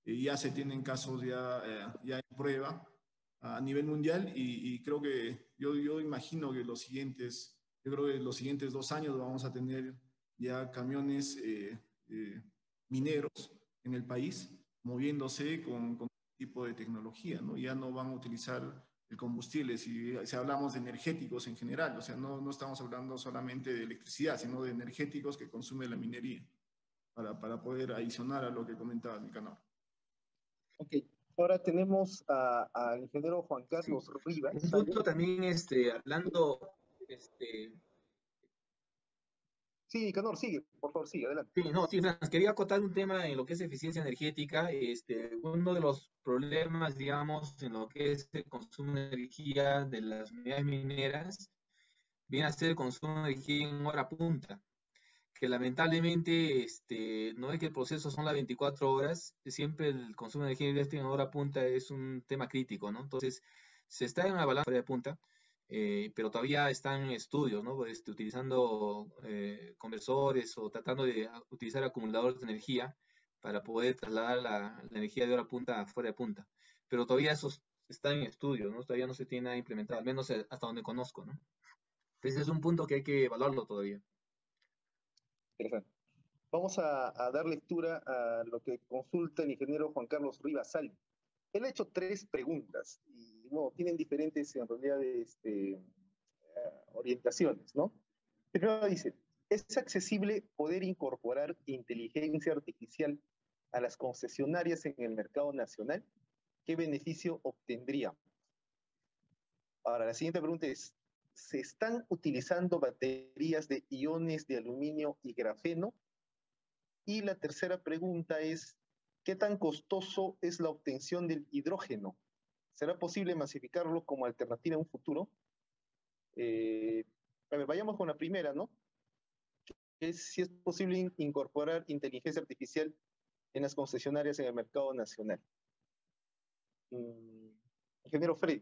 eh, ya se tienen casos ya, eh, ya en prueba a nivel mundial y, y creo que yo, yo imagino que los siguientes, yo creo que los siguientes dos años vamos a tener ya camiones eh, eh, mineros en el país moviéndose con, con tipo de tecnología, ¿no? Ya no van a utilizar el combustible, si, si hablamos de energéticos en general, o sea, no, no estamos hablando solamente de electricidad, sino de energéticos que consume la minería, para, para poder adicionar a lo que comentaba Nicanor. Ok, ahora tenemos al ingeniero Juan Carlos Sí. Rivas. Un punto también, este, hablando, este, Sí, Nicanor, sigue, por favor, sigue, adelante. sí, no, sí, Franz, quería acotar un tema en lo que es eficiencia energética. Este, uno de los problemas, digamos, en lo que es el consumo de energía de las unidades mineras, viene a ser el consumo de energía en hora punta, que lamentablemente este, no es que el proceso son las veinticuatro horas, siempre el consumo de energía eléctrica en hora punta es un tema crítico, ¿no? Entonces, se está en una balanza de punta, eh, pero todavía están en estudios, ¿no? Este, utilizando eh, conversores o tratando de utilizar acumuladores de energía para poder trasladar la, la energía de hora punta a fuera de punta. Pero todavía eso está en estudio, ¿no? Todavía no se tiene nada implementado, al menos hasta donde conozco, ¿no? Entonces es un punto que hay que evaluarlo todavía. Interesante. Vamos a, a dar lectura a lo que consulta el ingeniero Juan Carlos Rivas Salvi. Él ha hecho tres preguntas y bueno, tienen diferentes en realidad este, uh, orientaciones, ¿no? Primero dice, ¿es accesible poder incorporar inteligencia artificial a las concesionarias en el mercado nacional? ¿Qué beneficio obtendríamos? Ahora, la siguiente pregunta es, ¿se están utilizando baterías de iones de aluminio y grafeno? Y la tercera pregunta es, ¿qué tan costoso es la obtención del hidrógeno? ¿Será posible masificarlo como alternativa en un futuro? Eh, a ver, vayamos con la primera, ¿no? Es si es posible incorporar inteligencia artificial en las concesionarias en el mercado nacional. Mm, ingeniero Fred.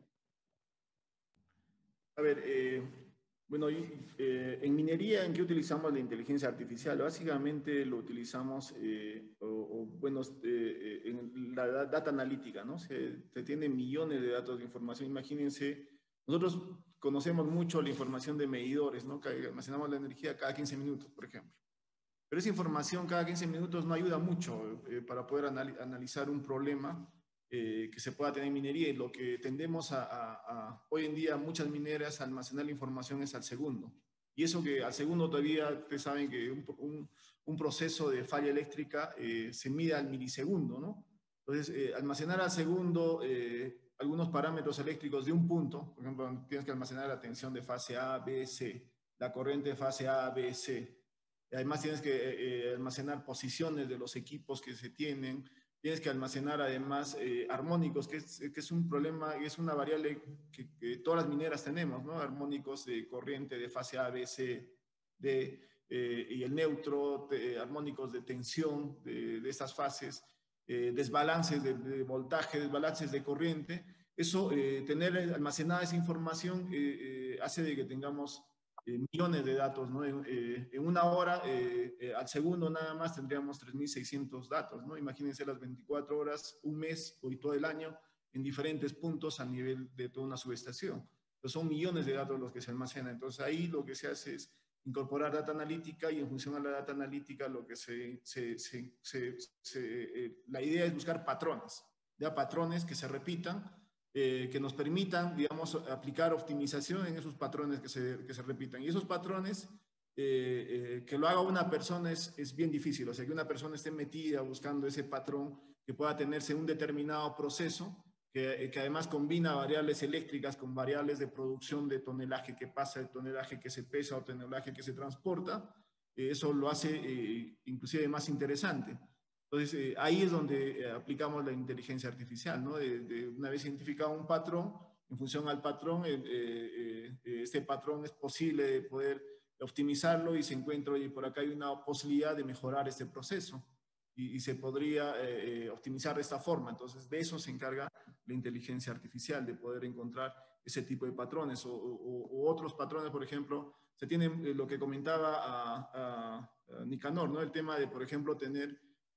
A ver, eh, bueno, eh, en minería, ¿en qué utilizamos la inteligencia artificial? Básicamente lo utilizamos, eh, o, o, bueno, eh, en la data analítica, ¿no? Se, se tienen millones de datos de información. Imagínense, nosotros conocemos mucho la información de medidores, ¿no? Que almacenamos la energía cada quince minutos, por ejemplo. Pero esa información cada quince minutos no ayuda mucho eh, para poder anal analizar un problema eh, que se pueda tener en minería, y lo que tendemos a, a, a hoy en día muchas mineras a almacenar la información es al segundo. Y eso que al segundo todavía, ustedes saben que un, un, un proceso de falla eléctrica eh, se mide al milisegundo, ¿no? Entonces, eh, almacenar al segundo eh, algunos parámetros eléctricos de un punto, por ejemplo, tienes que almacenar la tensión de fase A, B, C, la corriente de fase A, B, C. Además tienes que eh, almacenar posiciones de los equipos que se tienen, tienes que almacenar además eh, armónicos, que es, que es un problema, es una variable que, que todas las mineras tenemos, ¿no? Armónicos de corriente de fase A, B, C, D, eh, y el neutro, de, armónicos de tensión de, de estas fases, eh, desbalances de, de voltaje, desbalances de corriente. Eso, eh, tener almacenada esa información eh, eh, hace de que tengamos Eh, millones de datos, ¿no? Eh, en una hora, eh, eh, al segundo nada más tendríamos tres mil seiscientos datos, ¿no? Imagínense las veinticuatro horas, un mes y todo el año en diferentes puntos a nivel de toda una subestación. Entonces son millones de datos los que se almacenan. Entonces ahí lo que se hace es incorporar data analítica, y en función a la data analítica lo que se, se, se, se, se eh, la idea es buscar patrones, ya patrones que se repitan, Eh, que nos permitan, digamos, aplicar optimización en esos patrones que se, que se repitan. Y esos patrones, eh, eh, que lo haga una persona es, es bien difícil. O sea, que una persona esté metida buscando ese patrón que pueda tenerse en un determinado proceso, que, que además combina variables eléctricas con variables de producción de tonelaje que pasa, de tonelaje que se pesa o tonelaje que se transporta. Eh, eso lo hace eh, inclusive más interesante. Entonces, eh, ahí es donde eh, aplicamos la inteligencia artificial, ¿no? De, de una vez identificado un patrón, en función al patrón, eh, eh, eh, este patrón es posible de poder optimizarlo, y se encuentra, y por acá hay una posibilidad de mejorar este proceso, y, y se podría eh, optimizar de esta forma. Entonces, de eso se encarga la inteligencia artificial, de poder encontrar ese tipo de patrones, o, o, o otros patrones. Por ejemplo, se tiene eh, lo que comentaba a, a, a Nicanor, ¿no? El tema de, por ejemplo, tener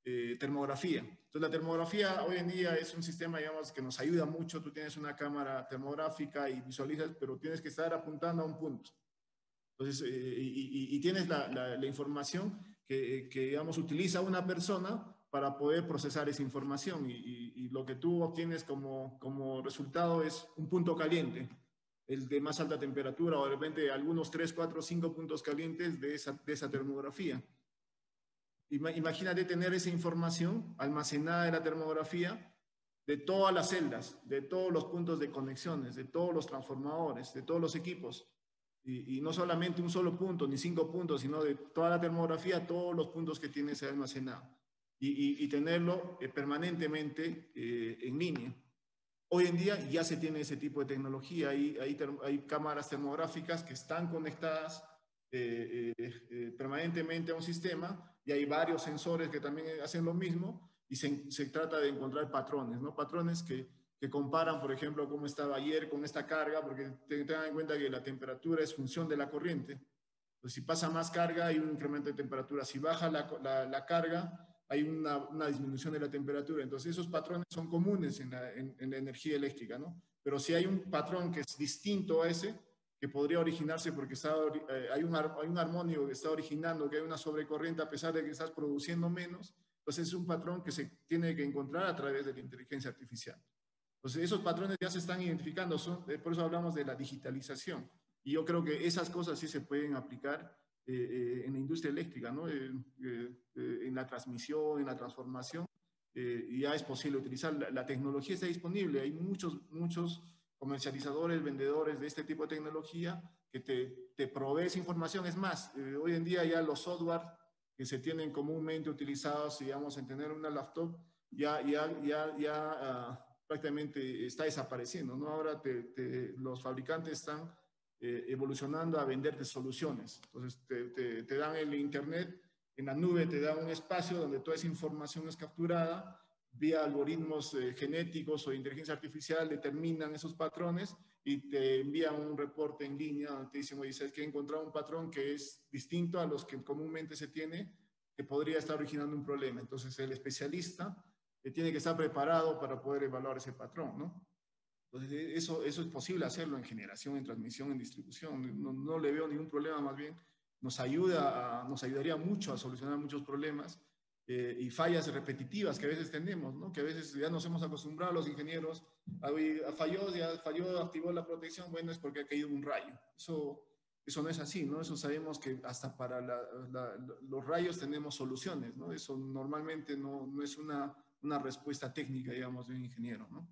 eh, termografía. Entonces la termografía hoy en día es un sistema, digamos, que nos ayuda mucho. Tú tienes una cámara termográfica y visualizas, pero tienes que estar apuntando a un punto. Entonces, eh, y, y, y tienes la, la, la información que, que, digamos, utiliza una persona para poder procesar esa información y, y, y lo que tú obtienes como, como resultado es un punto caliente, el de más alta temperatura o de repente algunos tres, cuatro, cinco puntos calientes de esa, de esa termografía. Imagínate tener esa información almacenada en la termografía de todas las celdas, de todos los puntos de conexiones, de todos los transformadores, de todos los equipos. Y, y no solamente un solo punto, ni cinco puntos, sino de toda la termografía, todos los puntos que tienes almacenado. Y, y, y tenerlo eh, permanentemente eh, en línea. Hoy en día ya se tiene ese tipo de tecnología. Hay, hay, hay cámaras termográficas que están conectadas eh, eh, eh, permanentemente a un sistema y hay varios sensores que también hacen lo mismo y se, se trata de encontrar patrones, ¿no? Patrones que, que comparan, por ejemplo, cómo estaba ayer con esta carga, porque tengan en cuenta que la temperatura es función de la corriente. Entonces, si pasa más carga, hay un incremento de temperatura. Si baja la, la, la carga, hay una, una disminución de la temperatura. Entonces, esos patrones son comunes en la, en, en la energía eléctrica, ¿no? Pero si hay un patrón que es distinto a ese, que podría originarse porque está, eh, hay, un, hay un armónico que está originando que hay una sobrecorriente a pesar de que estás produciendo menos, entonces es un patrón que se tiene que encontrar a través de la inteligencia artificial. Entonces esos patrones ya se están identificando, son, eh, por eso hablamos de la digitalización. Y yo creo que esas cosas sí se pueden aplicar eh, eh, en la industria eléctrica, ¿no? Eh, eh, eh, en la transmisión, en la transformación, eh, ya es posible utilizar. La, la tecnología está disponible, hay muchos, muchos comercializadores, vendedores de este tipo de tecnología que te, te provee esa información. Es más, eh, hoy en día ya los software que se tienen comúnmente utilizados, digamos, en tener una laptop, ya, ya, ya, ya uh, prácticamente está desapareciendo, ¿no? Ahora te, te, los fabricantes están eh, evolucionando a venderte soluciones. Entonces te, te, te dan el internet, en la nube te dan un espacio donde toda esa información es capturada, vía algoritmos eh, genéticos o inteligencia artificial determinan esos patrones y te envían un reporte en línea donde te dicen, oye, sabes que he encontrado un patrón que es distinto a los que comúnmente se tiene, que podría estar originando un problema. Entonces el especialista eh, tiene que estar preparado para poder evaluar ese patrón, ¿no? Entonces eso, eso es posible hacerlo en generación, en transmisión, en distribución. No, no le veo ningún problema, más bien nos, ayuda a, nos ayudaría mucho a solucionar muchos problemas. Eh, y fallas repetitivas que a veces tenemos, ¿no? Que a veces ya nos hemos acostumbrado los ingenieros, a, a falló, ya falló, activó la protección, bueno, es porque ha caído un rayo. Eso, eso no es así, ¿no? Eso sabemos que hasta para la, la, los rayos tenemos soluciones, ¿no? Eso normalmente no, no es una, una respuesta técnica, digamos, de un ingeniero, ¿no?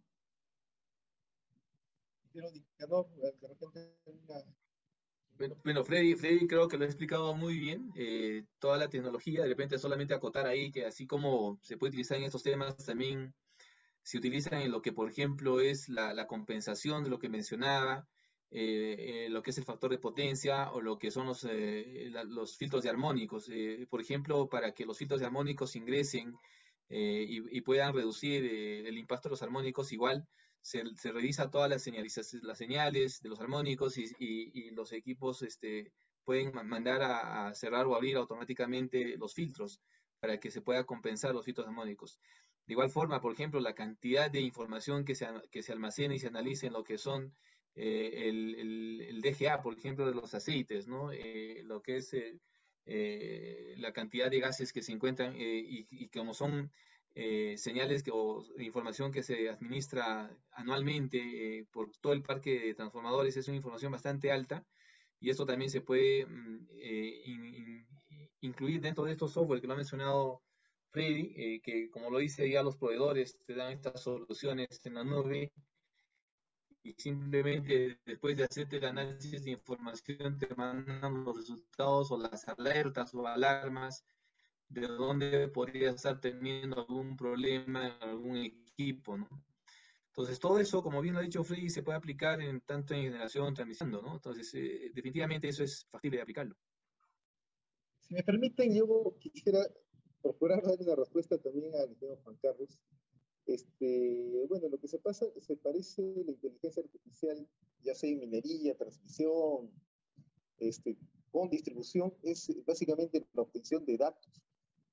Pero, Nicanor, de repente una... Bueno, bueno, Freddy, Freddy creo que lo ha explicado muy bien. Eh, toda la tecnología, de repente solamente acotar ahí que así como se puede utilizar en estos temas, también se utiliza en lo que, por ejemplo, es la, la compensación de lo que mencionaba, eh, eh, lo que es el factor de potencia o lo que son los, eh, la, los filtros de armónicos. Eh, por ejemplo, para que los filtros de armónicos ingresen eh, y, y puedan reducir eh, el impacto de los armónicos, igual se, se revisa todas las, las señales de los armónicos y, y, y los equipos este, pueden mandar a, a cerrar o abrir automáticamente los filtros para que se pueda compensar los filtros armónicos. De igual forma, por ejemplo, la cantidad de información que se, que se almacena y se analiza en lo que son eh, el, el, el D G A, por ejemplo, de los aceites, ¿no? Eh, lo que es eh, eh, la cantidad de gases que se encuentran eh, y, y como son eh, señales que, o información que se administra anualmente eh, por todo el parque de transformadores, es una información bastante alta y esto también se puede mm, eh, in, in, incluir dentro de estos software que lo ha mencionado Freddy, eh, que como lo dice ya los proveedores, te dan estas soluciones en la nube y simplemente después de hacerte el análisis de información te mandan los resultados o las alertas o alarmas de dónde podría estar teniendo algún problema en algún equipo, ¿no? Entonces, todo eso, como bien lo ha dicho Freddy, se puede aplicar en tanto en generación, transmisión, ¿no? Entonces, eh, definitivamente eso es factible de aplicarlo. Si me permiten, yo quisiera procurar dar una respuesta también al ingeniero Juan Carlos. Este, bueno, lo que se pasa, se parece a la inteligencia artificial, ya sea en minería, transmisión, este, con distribución, es básicamente la obtención de datos.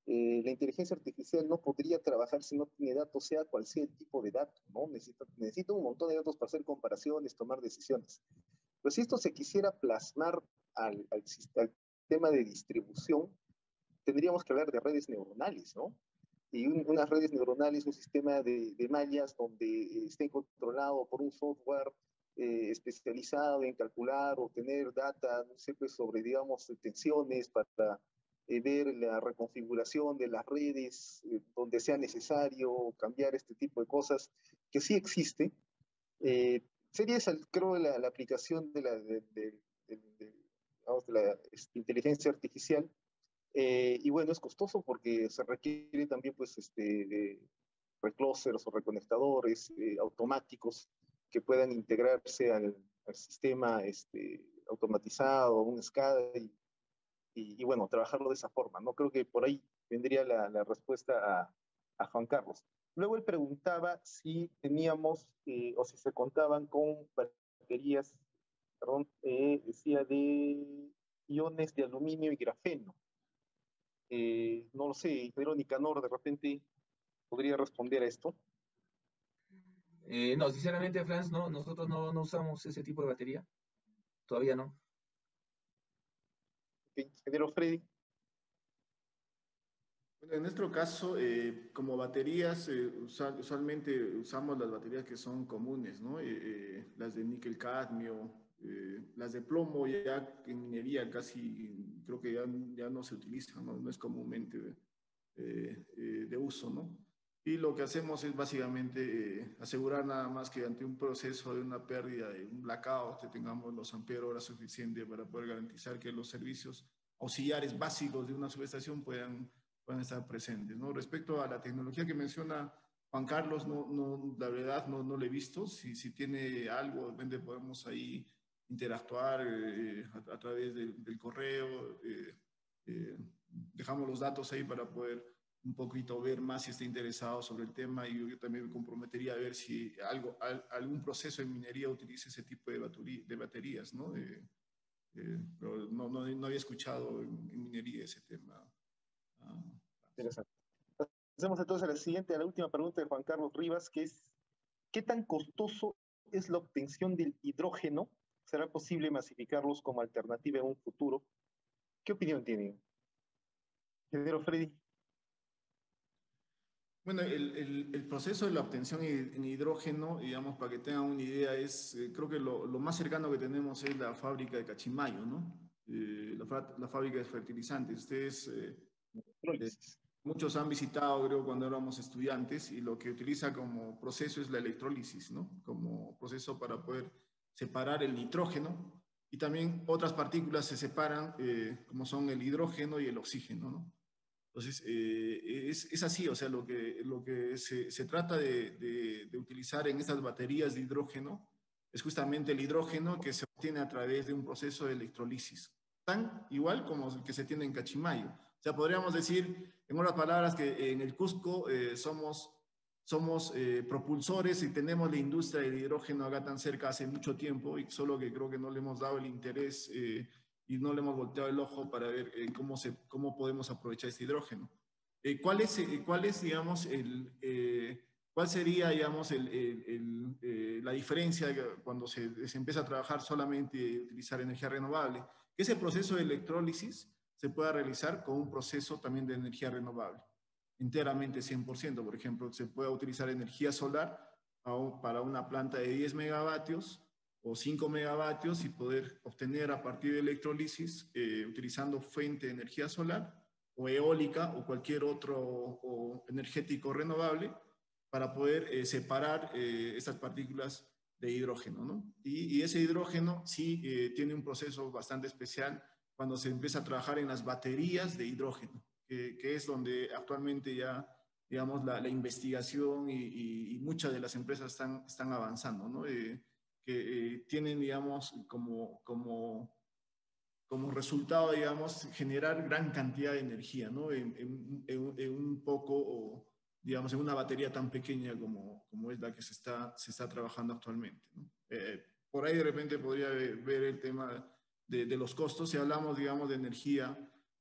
eh, la inteligencia artificial no podría trabajar si no tiene datos, sea cual sea el tipo de datos, ¿no? Necesita, necesita un montón de datos para hacer comparaciones, tomar decisiones. Pero si esto se quisiera plasmar al, al, al tema de distribución, tendríamos que hablar de redes neuronales, ¿no? Y un, unas redes neuronales, un sistema de, de mallas donde eh, estén controlados por un software eh, especializado en calcular o tener data, no sé, pues sobre, digamos, tensiones para eh, ver la reconfiguración de las redes eh, donde sea necesario cambiar este tipo de cosas, que sí existe. Eh, sería esa, creo, la, la aplicación de la, de, de, de, de, digamos, de la inteligencia artificial. Eh, y bueno, es costoso porque se requiere también, pues, este, de reclosers o reconectadores eh, automáticos que puedan integrarse al, al sistema este, automatizado, un SCADA, y, y, y, bueno, trabajarlo de esa forma, ¿no? Creo que por ahí vendría la, la respuesta a, a Juan Carlos. Luego él preguntaba si teníamos eh, o si se contaban con baterías, perdón, eh, decía de iones de aluminio y grafeno. Eh, no lo sé, Verónica Nor de repente podría responder a esto. Eh, no, sinceramente, Franz, no, nosotros no, no usamos ese tipo de batería. Todavía no. Okay. Ingeniero Freddy. Bueno, en nuestro caso, eh, como baterías, eh, usual, usualmente usamos las baterías que son comunes, ¿no? Eh, eh, las de níquel cadmio, eh, las de plomo ya en minería casi creo que ya, ya no se utilizan, ¿no? No es comúnmente eh, eh, de uso, ¿no? Y lo que hacemos es básicamente eh, asegurar nada más que ante un proceso de una pérdida, de un blackout, que tengamos los amperios hora suficientes para poder garantizar que los servicios auxiliares básicos de una subestación puedan, puedan estar presentes, ¿no? Respecto a la tecnología que menciona Juan Carlos, no, no, la verdad no, no lo he visto. Si, si tiene algo, de repente podemos ahí interactuar eh, a, a través de, del correo. Eh, eh, dejamos los datos ahí para poder un poquito ver más si está interesado sobre el tema, y yo también me comprometería a ver si algo, al, algún proceso en minería utiliza ese tipo de, batería, de baterías, ¿no? Eh, eh, pero no, no, no había escuchado en, en minería ese tema. Ah, Interesante. Pasemos entonces a la siguiente, a la última pregunta de Juan Carlos Rivas, que es, ¿qué tan costoso es la obtención del hidrógeno? ¿Será posible masificarlos como alternativa en un futuro? ¿Qué opinión tienen? Ingeniero Freddy. Bueno, el, el, el, proceso de la obtención en hidrógeno, digamos, para que tengan una idea, es, eh, creo que lo, lo, más cercano que tenemos es la fábrica de Cachimayo, ¿no? Eh, la, la fábrica de fertilizantes. Ustedes, eh, eh, muchos han visitado, creo, cuando éramos estudiantes, y lo que utiliza como proceso es la electrólisis, ¿no? Como proceso para poder separar el nitrógeno, y también otras partículas se separan, eh, como son el hidrógeno y el oxígeno, ¿no? Entonces, eh, es, es así, o sea, lo que, lo que se, se trata de, de, de utilizar en estas baterías de hidrógeno es justamente el hidrógeno que se obtiene a través de un proceso de electrolisis, tan igual como el que se tiene en Cachimayo. O sea, podríamos decir, en otras palabras, que en el Cusco eh, somos, somos eh, propulsores y tenemos la industria del hidrógeno acá tan cerca hace mucho tiempo, y solo que creo que no le hemos dado el interés eh, y no le hemos volteado el ojo para ver eh, cómo, se, cómo podemos aprovechar este hidrógeno. Eh, ¿cuál, es, eh, ¿Cuál es, digamos, el, eh, cuál sería, digamos, el, el, el, eh, la diferencia cuando se, se empieza a trabajar solamente y utilizar energía renovable? Que ese proceso de electrólisis se pueda realizar con un proceso también de energía renovable, enteramente cien por ciento. Por ejemplo, se puede utilizar energía solar para una planta de diez megavatios o cinco megavatios y poder obtener a partir de electrólisis, eh, utilizando fuente de energía solar o eólica o cualquier otro o energético renovable, para poder eh, separar eh, estas partículas de hidrógeno, ¿no? Y, y ese hidrógeno sí eh, tiene un proceso bastante especial cuando se empieza a trabajar en las baterías de hidrógeno, que, que es donde actualmente ya, digamos, la, la investigación y, y, y muchas de las empresas están, están avanzando, ¿no? Eh, que eh, tienen, digamos, como, como, como resultado, digamos, generar gran cantidad de energía, ¿no? En, en, en, en un poco, o, digamos, en una batería tan pequeña como, como es la que se está, se está trabajando actualmente, ¿no? Eh, por ahí de repente podría ver el tema de, de los costos. Si hablamos, digamos, de energía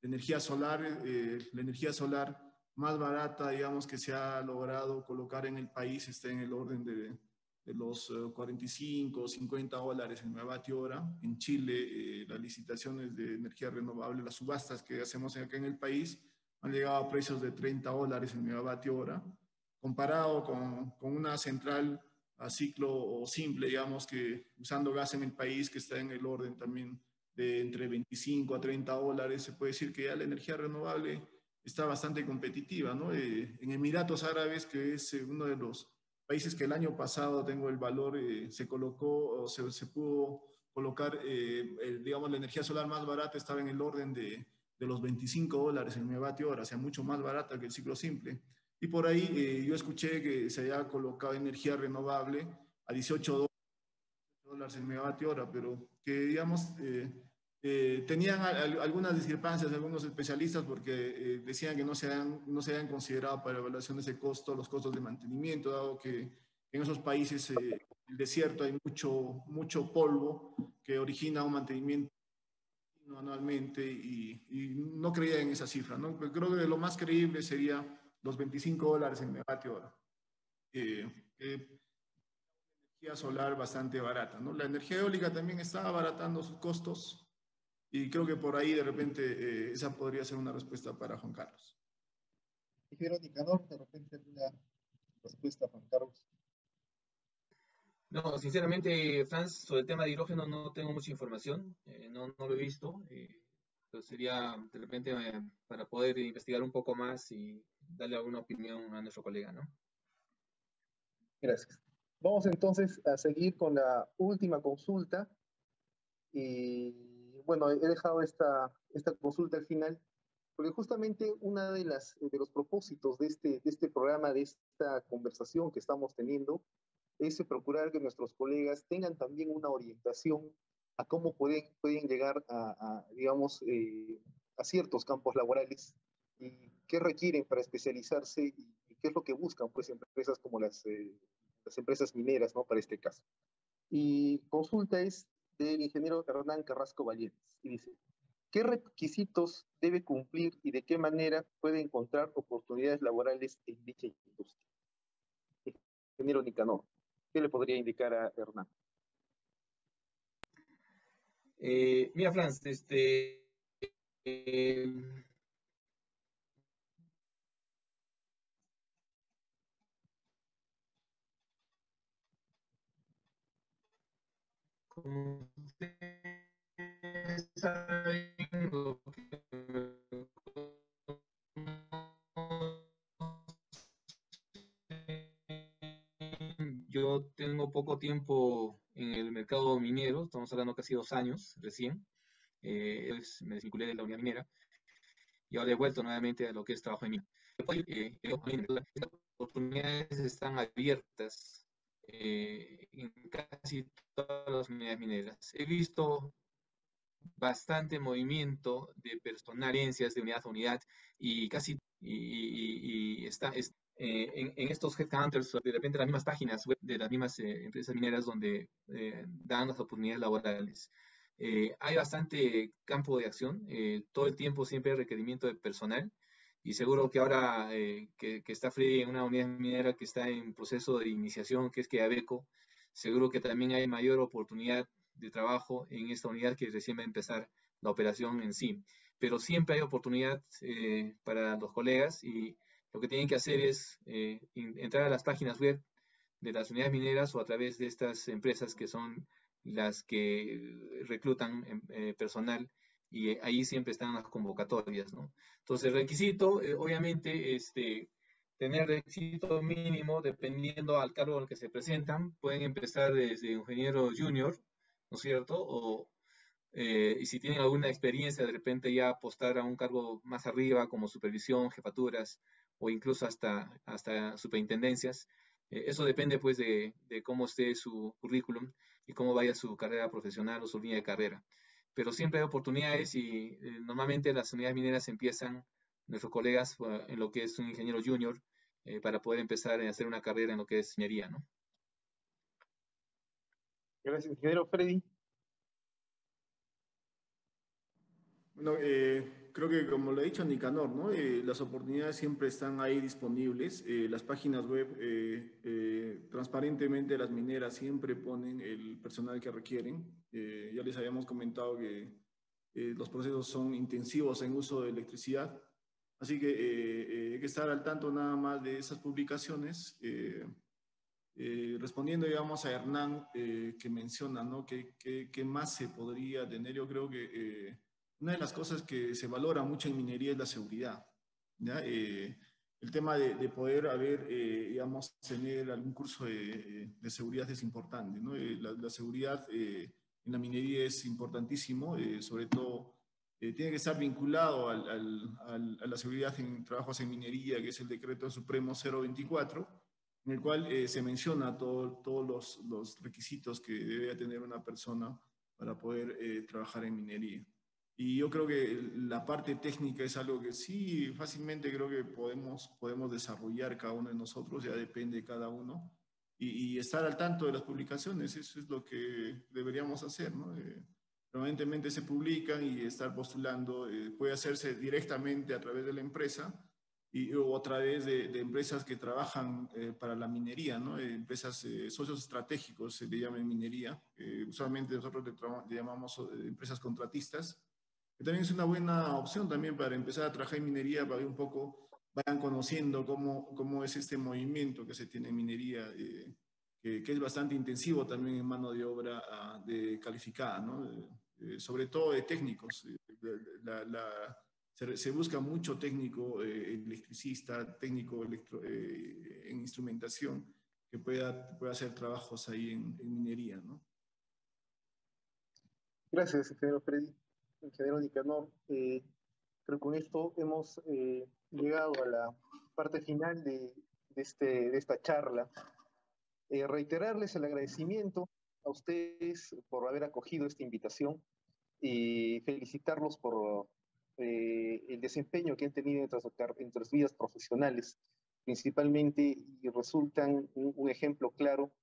energía solar, eh, la energía solar más barata, digamos, que se ha logrado colocar en el país está en el orden de, de los uh, cuarenta y cinco, cincuenta dólares el megavatio hora. En Chile, eh, las licitaciones de energía renovable, las subastas que hacemos acá en el país, han llegado a precios de treinta dólares el megavatio hora, comparado con, con una central a ciclo o simple, digamos, que usando gas en el país, que está en el orden también de entre veinticinco a treinta dólares, se puede decir que ya la energía renovable está bastante competitiva, ¿no? Eh, en Emiratos Árabes, que es eh, uno de los países que el año pasado, tengo el valor, eh, se colocó o se, se pudo colocar, eh, el, digamos, la energía solar más barata estaba en el orden de, de los veinticinco dólares el megavatio hora, o sea, mucho más barata que el ciclo simple. Y por ahí eh, yo escuché que se había colocado energía renovable a dieciocho dólares el megavatio hora, pero que, digamos, eh, eh, tenían al, algunas discrepancias algunos especialistas porque eh, decían que no se, han, no se habían considerado para evaluaciones de costo los costos de mantenimiento, dado que en esos países, eh, el desierto, hay mucho, mucho polvo que origina un mantenimiento anualmente y, y no creía en esa cifra, ¿no? Pero creo que lo más creíble sería los veinticinco dólares en megavatio hora. Eh, eh, energía solar bastante barata, ¿no? La energía eólica también está abaratando sus costos y creo que por ahí de repente eh, esa podría ser una respuesta para Juan Carlos. Ingeniero Nicanor, de repente alguna respuesta, Juan Carlos. No, sinceramente, Franz, sobre el tema de hidrógeno no tengo mucha información, eh, no, no lo he visto, eh, pero sería de repente eh, para poder investigar un poco más y darle alguna opinión a nuestro colega, ¿no? Gracias. Vamos entonces a seguir con la última consulta. Y bueno, he dejado esta, esta consulta al final, porque justamente una de, las, de los propósitos de este, de este programa, de esta conversación que estamos teniendo, es procurar que nuestros colegas tengan también una orientación a cómo pueden, pueden llegar a, a digamos, eh, a ciertos campos laborales y qué requieren para especializarse y, y qué es lo que buscan, pues, empresas como las, eh, las empresas mineras, ¿no? Para este caso. Y consulta es del ingeniero Hernán Carrasco Vallés y dice, ¿qué requisitos debe cumplir y de qué manera puede encontrar oportunidades laborales en dicha industria? Ingeniero Nicanor, ¿qué le podría indicar a Hernán? Eh, mira, Franz, este, eh, como ustedes saben, lo que yo tengo poco tiempo en el mercado minero, estamos hablando casi dos años recién. Eh, es, me desvinculé de la unidad minera y ahora he vuelto nuevamente a lo que es trabajo en mina. Eh, las oportunidades están abiertas eh, en casi todas las unidades mineras. He visto bastante movimiento de personal, de unidad a unidad, y casi, y, y, y está, es, eh, en, en, estos headhunters, de repente las mismas páginas web de las mismas eh, empresas mineras donde eh, dan las oportunidades laborales. Eh, hay bastante campo de acción, eh, todo el tiempo siempre hay requerimiento de personal, y seguro que ahora eh, que, que, está Freddy en una unidad minera que está en proceso de iniciación, que es Quedaveco, seguro que también hay mayor oportunidad de trabajo en esta unidad que recién va a empezar la operación en sí. Pero siempre hay oportunidad eh, para los colegas y lo que tienen que hacer es eh, entrar a las páginas web de las unidades mineras o a través de estas empresas que son las que reclutan eh, personal y ahí siempre están las convocatorias, ¿no? Entonces, el requisito, eh, obviamente, este, tener requisito mínimo dependiendo al cargo al que se presentan. Pueden empezar desde ingeniero junior, ¿no es cierto? O, eh, y si tienen alguna experiencia, de repente ya apostar a un cargo más arriba, como supervisión, jefaturas, o incluso hasta, hasta superintendencias. Eh, eso depende, pues, de, de cómo esté su currículum y cómo vaya su carrera profesional o su línea de carrera. Pero siempre hay oportunidades y eh, normalmente las unidades mineras empiezan, nuestros colegas, uh, en lo que es un ingeniero junior, eh, para poder empezar a hacer una carrera en lo que es ingeniería, ¿no? Gracias, ingeniero Freddy. Bueno, eh, creo que como lo ha dicho Nicanor, ¿no? Eh, las oportunidades siempre están ahí disponibles. Eh, las páginas web, eh, eh, transparentemente las mineras siempre ponen el personal que requieren. Eh, ya les habíamos comentado que eh, los procesos son intensivos en uso de electricidad. Así que eh, eh, hay que estar al tanto nada más de esas publicaciones. Eh, eh, respondiendo, digamos, a Hernán, eh, que menciona, ¿no? ¿Qué, qué, qué más se podría tener? Yo creo que eh, una de las cosas que se valora mucho en minería es la seguridad, ¿ya? Eh, el tema de, de poder haber, eh, digamos, tener algún curso de, de seguridad es importante, ¿no? Eh, la, la, seguridad eh, en la minería es importantísimo, eh, sobre todo eh, tiene que estar vinculado al, al, al, a la seguridad en trabajos en minería, que es el Decreto Supremo cero veinticuatro, en el cual eh, se menciona todos todo los, los requisitos que debe tener una persona para poder eh, trabajar en minería. Y yo creo que la parte técnica es algo que sí, fácilmente creo que podemos, podemos desarrollar cada uno de nosotros, ya depende de cada uno, y, y estar al tanto de las publicaciones, eso es lo que deberíamos hacer, ¿no? Eh, permanentemente se publican y estar postulando, eh, puede hacerse directamente a través de la empresa, y, o a través de, de empresas que trabajan eh, para la minería, ¿no? Eh, empresas, eh, socios estratégicos se le llama en minería, eh, usualmente nosotros le, le llamamos eh, empresas contratistas, que también es una buena opción también para empezar a trabajar en minería, para que un poco vayan conociendo cómo, cómo es este movimiento que se tiene en minería, eh, que, que es bastante intensivo también en mano de obra uh, de calificada, ¿no? Eh, sobre todo de técnicos. La, la, se, se busca mucho técnico eh, electricista, técnico electro, eh, en instrumentación, que pueda, pueda hacer trabajos ahí en, en minería, ¿no? Gracias, ingeniero Freddy. Ingeniero Nicanor, eh, creo que con esto hemos eh, llegado a la parte final de, de, este, de esta charla. Eh, reiterarles el agradecimiento a ustedes por haber acogido esta invitación y felicitarlos por eh, el desempeño que han tenido entre sus, entre sus vidas profesionales, principalmente, y resultan un, un ejemplo claro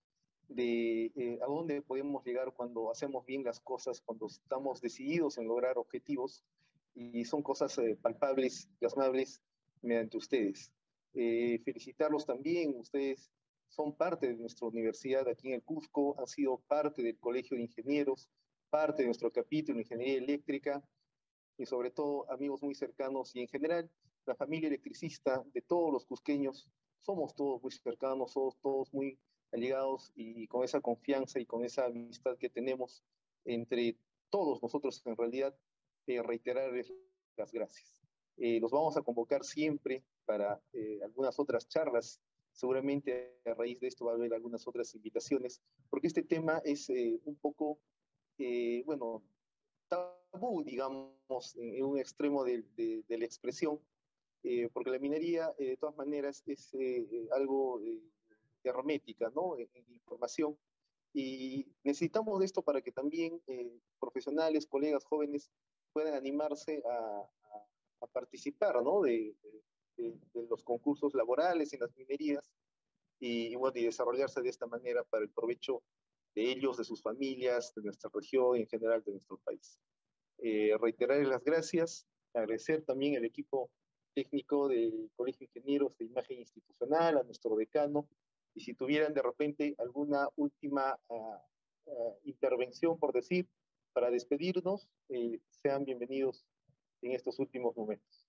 de eh, a dónde podemos llegar cuando hacemos bien las cosas, cuando estamos decididos en lograr objetivos, y son cosas eh, palpables, plasmables mediante ustedes. Eh, felicitarlos también, ustedes son parte de nuestra universidad aquí en el Cusco, han sido parte del Colegio de Ingenieros, parte de nuestro capítulo de Ingeniería Eléctrica, y sobre todo amigos muy cercanos, y en general la familia electricista de todos los cusqueños, somos todos muy cercanos, somos todos muy allegados, y con esa confianza y con esa amistad que tenemos entre todos nosotros, en realidad, eh, reiterarles las gracias. Eh, los vamos a convocar siempre para eh, algunas otras charlas. Seguramente a raíz de esto va a haber algunas otras invitaciones, porque este tema es eh, un poco, eh, bueno, tabú, digamos, en, en un extremo de, de, de la expresión, eh, porque la minería, eh, de todas maneras, es eh, algo eh, hermética, ¿no? En, en información. Y necesitamos de esto para que también eh, profesionales, colegas jóvenes puedan animarse a, a, a participar, ¿no? De, de, de, los concursos laborales en las minerías, y, y, bueno, y desarrollarse de esta manera para el provecho de ellos, de sus familias, de nuestra región y en general de nuestro país. Eh, reiterar las gracias, agradecer también al equipo técnico del Colegio de Ingenieros de Imagen Institucional, a nuestro decano, y si tuvieran de repente alguna última uh, uh, intervención, por decir, para despedirnos, eh, sean bienvenidos en estos últimos momentos.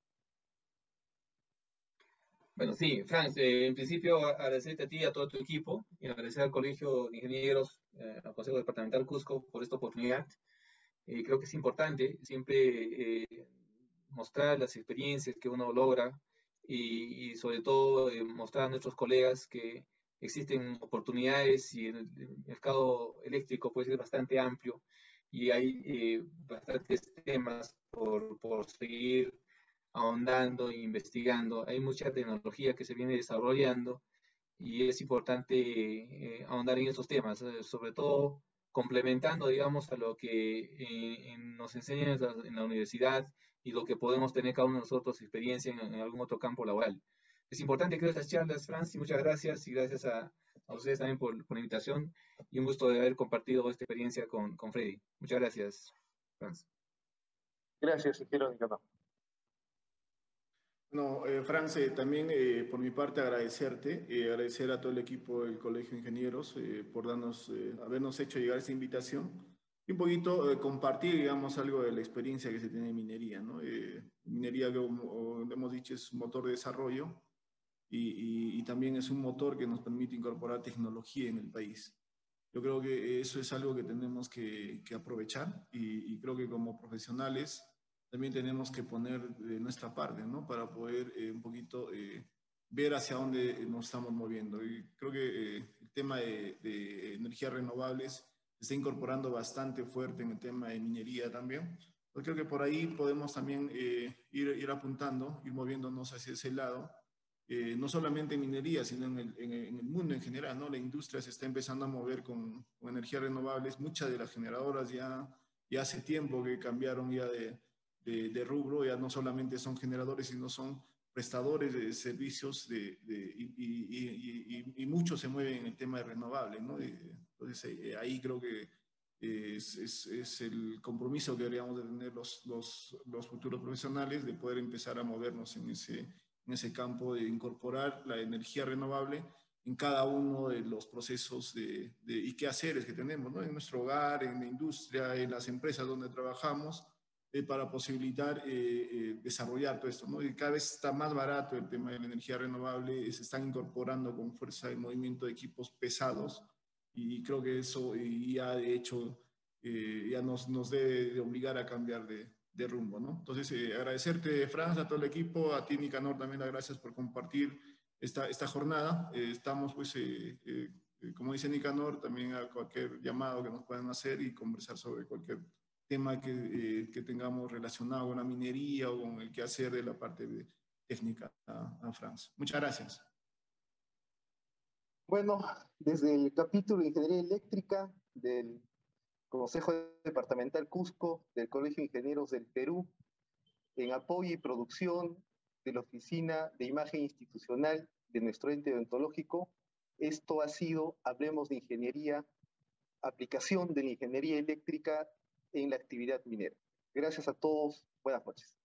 Bueno, sí, Franz, eh, en principio agradecerte a ti y a todo tu equipo, y agradecer al Colegio de Ingenieros, eh, al Consejo Departamental Cusco por esta oportunidad. Eh, creo que es importante siempre eh, mostrar las experiencias que uno logra, y, y sobre todo eh, mostrar a nuestros colegas que existen oportunidades, y el, el mercado eléctrico puede ser bastante amplio, y hay eh, bastantes temas por, por seguir ahondando e investigando. Hay mucha tecnología que se viene desarrollando, y es importante eh, ahondar en esos temas, eh, sobre todo complementando, digamos, a lo que eh, en, nos enseñan en la, en la universidad, y lo que podemos tener cada uno de nosotros experiencia en, en algún otro campo laboral. Es importante, creo, estas charlas, Franz, y muchas gracias, y gracias a, a ustedes también por, por la invitación, y un gusto de haber compartido esta experiencia con, con Freddy. Muchas gracias, Franz. Gracias, ingeniero Nicanor. No, eh, Franz, eh, también eh, por mi parte agradecerte, eh, agradecer a todo el equipo del Colegio de Ingenieros eh, por darnos, eh, habernos hecho llegar esta invitación y un poquito eh, compartir, digamos, algo de la experiencia que se tiene en minería, ¿no? Eh, minería, como hemos dicho, es un motor de desarrollo y, y, y también es un motor que nos permite incorporar tecnología en el país. Yo creo que eso es algo que tenemos que, que aprovechar y, y creo que como profesionales también tenemos que poner de nuestra parte, ¿no? Para poder eh, un poquito eh, ver hacia dónde nos estamos moviendo. Y creo que eh, el tema de, de energías renovables se está incorporando bastante fuerte en el tema de minería también. Yo creo que por ahí podemos también eh, ir, ir apuntando, ir moviéndonos hacia ese lado. Eh, no solamente en minería, sino en el, en, en el, mundo en general, ¿no? La industria se está empezando a mover con, con energías renovables. Muchas de las generadoras ya, ya hace tiempo que cambiaron ya de, de, de rubro, ya no solamente son generadores, sino son prestadores de servicios de, de, y, y, y, y, y muchos se mueven en el tema de renovables, ¿no? Entonces eh, ahí creo que es, es, es, el compromiso que deberíamos de tener los, los, los futuros profesionales de poder empezar a movernos en ese, en ese campo de incorporar la energía renovable en cada uno de los procesos de, de, y quehaceres que tenemos, ¿no? En nuestro hogar, en la industria, en las empresas donde trabajamos, eh, para posibilitar eh, eh, desarrollar todo esto, ¿no? Y cada vez está más barato el tema de la energía renovable, se están incorporando con fuerza el movimiento de equipos pesados y creo que eso ya de hecho eh, ya nos, nos debe de obligar a cambiar de, de rumbo, ¿no? Entonces, eh, agradecerte, Franz, a todo el equipo, a ti, Nicanor, también las gracias por compartir esta, esta jornada. Eh, estamos, pues, eh, eh, como dice Nicanor, también a cualquier llamado que nos puedan hacer y conversar sobre cualquier tema que, eh, que tengamos relacionado con la minería o con el quehacer de la parte de técnica a, a Franz. Muchas gracias. Bueno, desde el capítulo de Ingeniería Eléctrica del Consejo Departamental Cusco del Colegio de Ingenieros del Perú, en apoyo y producción de la Oficina de Imagen Institucional de nuestro ente odontológico, esto ha sido Hablemos de Ingeniería, aplicación de la ingeniería eléctrica en la actividad minera. Gracias a todos, buenas noches.